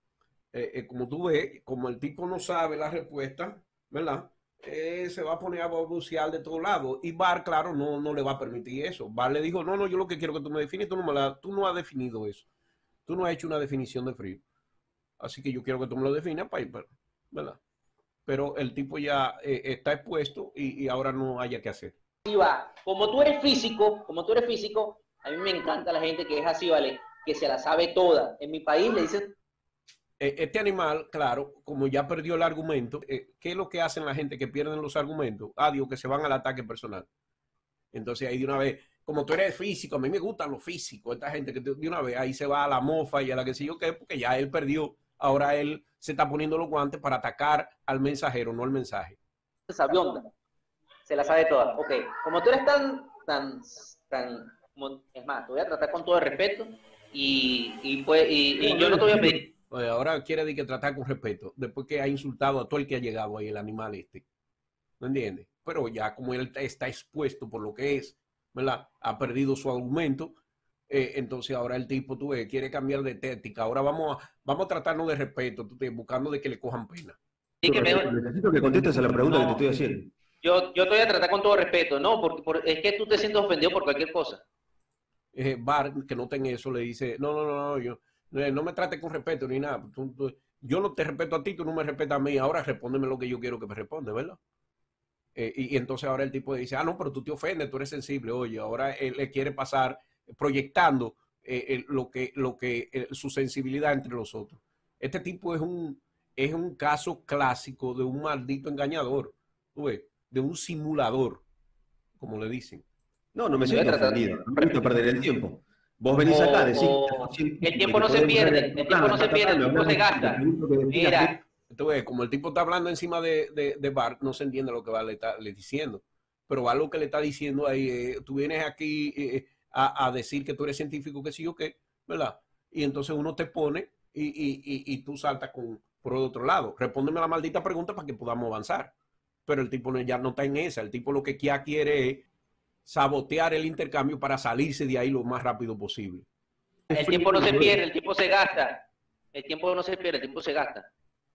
Speaker 1: Eh, eh, como tú ves, como el tipo no sabe la respuesta, ¿verdad? Eh, se va a poner a balbucear de todos lados. Y Bar, claro, no, no le va a permitir eso. Bar le dijo, no, no, yo lo que quiero que tú me defines, tú no, me la, tú no has definido eso. Tú no has hecho una definición de frío. Así que yo quiero que tú me lo definas, ¿verdad? Pero el tipo ya eh, está expuesto y, y ahora no haya que hacer.
Speaker 6: Así va. Como tú eres físico, como tú eres físico, a mí me encanta la gente que es así, ¿vale? Que se la sabe toda. En mi país le dicen...
Speaker 1: Este animal, claro, como ya perdió el argumento, eh, ¿qué es lo que hacen la gente que pierden los argumentos? Ah, digo, que se van al ataque personal. Entonces ahí de una vez, como tú eres físico, a mí me gustan los físicos, esta gente que de una vez ahí se va a la mofa y a la que sé yo qué, porque ya él perdió. Ahora él se está poniendo los guantes para atacar al mensajero, no al mensaje.
Speaker 6: Sabionda, se la sabe toda. Ok, como tú eres tan, tan, tan, como, es más, te voy a tratar con todo el respeto y, y, pues, y, y yo no te voy a pedir.
Speaker 1: Ahora quiere decir que tratar con respeto, después que ha insultado a todo el que ha llegado ahí, el animal este. ¿No entiendes? Pero ya como él está expuesto por lo que es, ¿verdad? Ha perdido su argumento, eh, entonces ahora el tipo, tú ves, quiere cambiar de táctica. Ahora vamos a, vamos a tratarnos de respeto, tú ves, buscando de que le cojan pena.
Speaker 2: Sí, que me...
Speaker 8: Necesito que contestes a la pregunta no, que te estoy haciendo.
Speaker 2: Yo, yo te voy a tratar con todo respeto, ¿no? Porque por, es que tú te sientes ofendido por cualquier cosa.
Speaker 1: Eh, Bar, que no tenga eso, le dice, no, no, no, no, yo... No me trates con respeto ni nada. Tú, tú, yo no te respeto a ti, tú no me respetas a mí. Ahora respóndeme lo que yo quiero que me responde, ¿verdad? Eh, y, y entonces ahora el tipo dice, ah, no, pero tú te ofendes, tú eres sensible. Oye, ahora él le quiere pasar proyectando eh, el, lo que, lo que eh, su sensibilidad entre los otros. Este tipo es un, es un caso clásico de un maldito engañador, ¿tú ves? De un simulador, como le dicen.
Speaker 8: No, no me siento ofendido. No me gusta perder el tiempo. Vos venís
Speaker 2: o,
Speaker 8: acá, decís...
Speaker 2: El tiempo no se pierde, el tiempo no se pierde, el tiempo se gasta. Mira.
Speaker 1: Entonces, como el tipo está hablando encima de, de, de Bart, no se entiende lo que va le está le diciendo. Pero algo que le está diciendo ahí, eh, tú vienes aquí eh, a, a decir que tú eres científico, que sí o qué, ¿verdad? Y entonces uno te pone y, y, y, y tú saltas con, por el otro lado. Respóndeme la maldita pregunta para que podamos avanzar. Pero el tipo ya no está en esa. El tipo lo que ya quiere es sabotear el intercambio para salirse de ahí lo más rápido posible.
Speaker 2: El tiempo no se pierde, el tiempo se gasta. El tiempo no se pierde, el tiempo se gasta.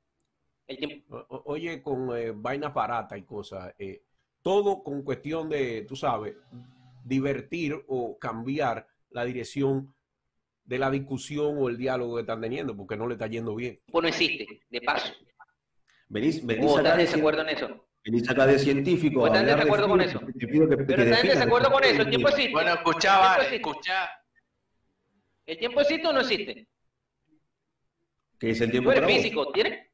Speaker 2: El tiempo...
Speaker 1: O, oye, con eh, vainas baratas y cosas, eh, todo con cuestión de, tú sabes, divertir o cambiar la dirección de la discusión o el diálogo que están teniendo, porque no le está yendo bien.
Speaker 2: El tiempo no existe, de paso.
Speaker 8: Venís, venís
Speaker 2: ¿O
Speaker 8: acá
Speaker 2: estás
Speaker 8: de
Speaker 2: desacuerdo en eso?
Speaker 8: Venís acá de científico.
Speaker 2: ¿O estás en desacuerdo con eso?
Speaker 8: Te pido que,
Speaker 2: Pero
Speaker 8: que
Speaker 2: estás en desacuerdo con eso, el tiempo existe.
Speaker 4: Bueno, escuchaba, escuchá.
Speaker 2: ¿El tiempo existe o no existe?
Speaker 8: ¿Qué es el tiempo?
Speaker 2: ¿Tú eres físico? ¿Tienes?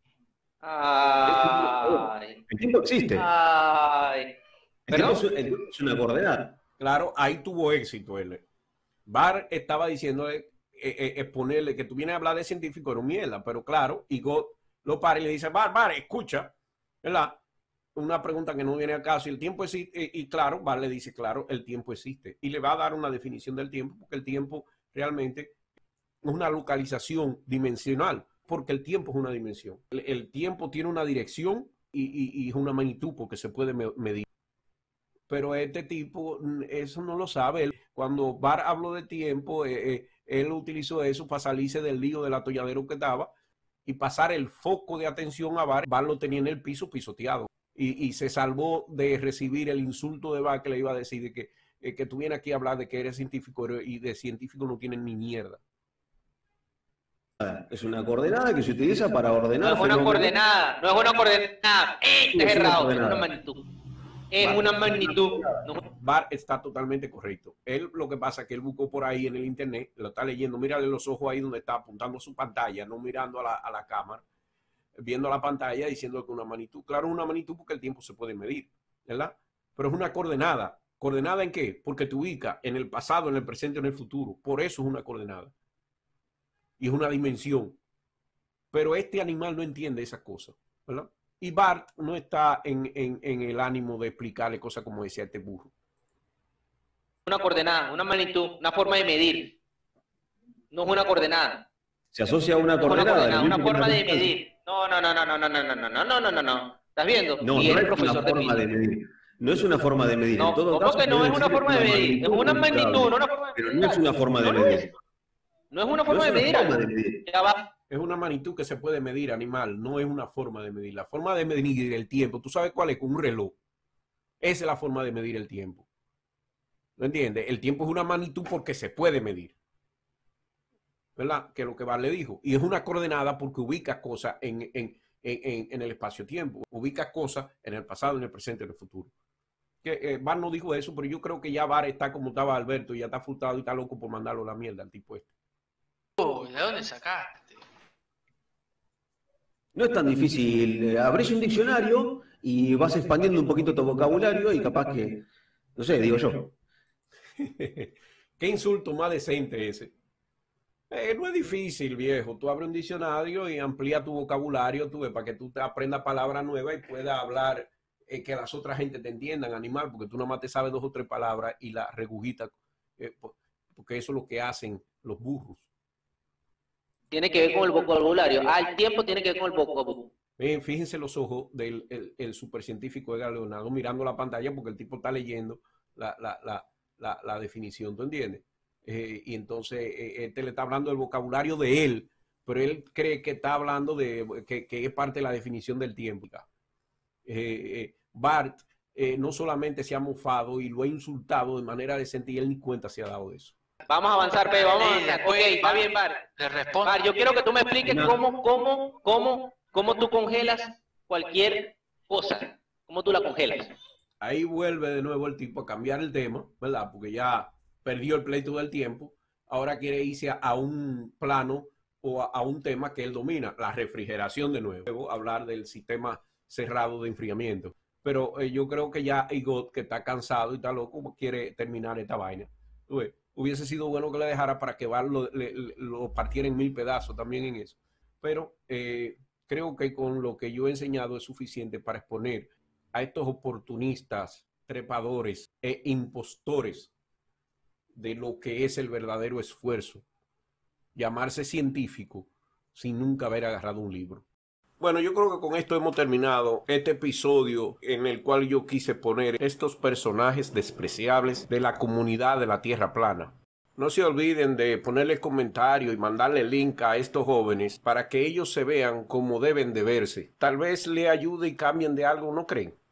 Speaker 2: Ay.
Speaker 8: El tiempo existe.
Speaker 2: Ay.
Speaker 8: El tiempo es, el tiempo es una coordenada.
Speaker 1: Claro, ahí tuvo éxito él. Bar estaba diciendo eh, eh, exponerle que tú vienes a hablar de científico, era mierda, pero claro, y God lo para y le dice, Bar, Bar, escucha, ¿verdad? Una pregunta que no viene a caso, y el tiempo existe, y, y claro, Bar le dice, claro, el tiempo existe, y le va a dar una definición del tiempo, porque el tiempo realmente es una localización dimensional. porque el tiempo es una dimensión. El, el tiempo tiene una dirección y, y, y es una magnitud porque se puede me medir. Pero este tipo eso no lo sabe. Él, cuando Bart habló de tiempo, eh, eh, él utilizó eso para salirse del lío del atolladero que estaba y pasar el foco de atención a Bart. Bart lo tenía en el piso pisoteado y, y se salvó de recibir el insulto de Bart que le iba a decir de que, eh, que tú vienes aquí a hablar de que eres científico y de científico no tienen ni mierda.
Speaker 8: Es una coordenada que se utiliza para ordenar.
Speaker 2: No es una
Speaker 8: fenómenos.
Speaker 2: coordenada, no es una coordenada. ¡Eh!
Speaker 8: Sí,
Speaker 2: Estás
Speaker 8: es una
Speaker 2: errado, es
Speaker 8: coordenada.
Speaker 2: una magnitud. Es una magnitud. No.
Speaker 1: Bart está totalmente correcto. Él lo que pasa es que él buscó por ahí en el internet, lo está leyendo, mírale los ojos ahí donde está apuntando su pantalla, no mirando a la, a la cámara, viendo la pantalla diciendo que una magnitud. Claro, es una magnitud porque el tiempo se puede medir, ¿verdad? Pero es una coordenada. ¿Coordenada en qué? Porque te ubica en el pasado, en el presente, en el futuro. Por eso es una coordenada. Y es una dimensión. Pero este animal no entiende esas cosas, ¿verdad? Y Bart no está en, en, en el ánimo de explicarle cosas como decía este burro.
Speaker 2: Una coordenada, una magnitud, una forma de medir. No es una coordenada.
Speaker 8: Se asocia a una
Speaker 2: No es una
Speaker 8: coordenada.
Speaker 2: coordenada, una
Speaker 8: ¿no?
Speaker 2: forma de medir. No, no, no, no, no, no, no, no, no, no, no, no, no. ¿Estás viendo?
Speaker 8: No,
Speaker 2: Y
Speaker 8: no
Speaker 2: el
Speaker 8: es
Speaker 2: profesor
Speaker 8: una
Speaker 2: de
Speaker 8: forma de
Speaker 2: física.
Speaker 8: medir. No es una forma de medir.
Speaker 2: No,
Speaker 8: En todo
Speaker 2: ¿cómo
Speaker 8: caso,
Speaker 2: que no
Speaker 8: puede
Speaker 2: es una
Speaker 8: decir
Speaker 2: forma
Speaker 8: que
Speaker 2: de
Speaker 8: una
Speaker 2: medir? Es una magnitud,
Speaker 8: computable.
Speaker 2: no una forma de
Speaker 8: Pero
Speaker 2: medir.
Speaker 8: no es una forma de
Speaker 2: No lo
Speaker 8: medir.
Speaker 2: es. No es una
Speaker 8: No
Speaker 2: forma
Speaker 8: es
Speaker 2: de
Speaker 8: una
Speaker 2: medir.
Speaker 8: forma
Speaker 2: algo.
Speaker 8: de medir.
Speaker 2: Ya va.
Speaker 1: Es una magnitud que se puede medir, animal, no es una forma de medir. La forma de medir el tiempo, ¿tú sabes cuál es? Con un reloj. Esa es la forma de medir el tiempo. ¿No entiendes? El tiempo es una magnitud porque se puede medir. ¿Verdad? Que es lo que Bart le dijo. Y es una coordenada porque ubica cosas en, en, en, en el espacio-tiempo. Ubica cosas en el pasado, en el presente, en el futuro. Que, eh, Bart no dijo eso, pero yo creo que ya Bart está como estaba Alberto y ya está frustrado y está loco por mandarlo a la mierda al tipo este.
Speaker 4: Uy, ¿de dónde sacaste?
Speaker 8: No es tan difícil. Eh, Abrís un diccionario y vas expandiendo un poquito tu vocabulario y capaz que, no sé, digo yo.
Speaker 1: Qué insulto más decente ese. Eh, no es difícil, viejo. Tú abres un diccionario y amplía tu vocabulario, tú ves, para que tú te aprendas palabras nuevas y puedas hablar, eh, que las otras gente te entiendan, animal, porque tú nada más te sabes dos o tres palabras y las regurgitas, eh, porque eso es lo que hacen los burros.
Speaker 2: Tiene que ver con el vocabulario. Al tiempo tiene que ver con el vocabulario.
Speaker 1: Ven, fíjense los ojos del el, el supercientífico Edgar Leonardo mirando la pantalla porque el tipo está leyendo la, la, la, la, la definición, ¿tú entiendes? Eh, y entonces eh, este le está hablando del vocabulario de él, pero él cree que está hablando de que, que es parte de la definición del tiempo. Eh, eh, Bart eh, no solamente se ha mofado y lo ha insultado de manera decente y él ni cuenta se ha dado de eso.
Speaker 2: Vamos a avanzar, Pedro, vamos a avanzar. Ok, está bien, Bart.
Speaker 4: Le respondo.
Speaker 2: Bart, yo quiero que tú me expliques cómo, cómo, cómo, cómo tú congelas cualquier cosa. ¿Cómo tú la congelas?
Speaker 1: Ahí vuelve de nuevo el tipo a cambiar el tema, ¿verdad? Porque ya perdió el pleito del tiempo. Ahora quiere irse a, a un plano o a, a un tema que él domina, la refrigeración de nuevo. Luego hablar del sistema cerrado de enfriamiento. Pero eh, yo creo que ya Igot, que está cansado y está loco, quiere terminar esta vaina. ¿Tú ves? Hubiese sido bueno que le dejara para que Bart lo, le, lo partiera en mil pedazos también en eso. Pero eh, creo que con lo que yo he enseñado es suficiente para exponer a estos oportunistas, trepadores e impostores de lo que es el verdadero esfuerzo. Llamarse científico sin nunca haber agarrado un libro. Bueno, yo creo que con esto hemos terminado este episodio en el cual yo quise poner estos personajes despreciables de la comunidad de la Tierra plana. No se olviden de ponerle comentario y mandarle link a estos jóvenes para que ellos se vean como deben de verse. Tal vez le ayude y cambien de algo, ¿no creen?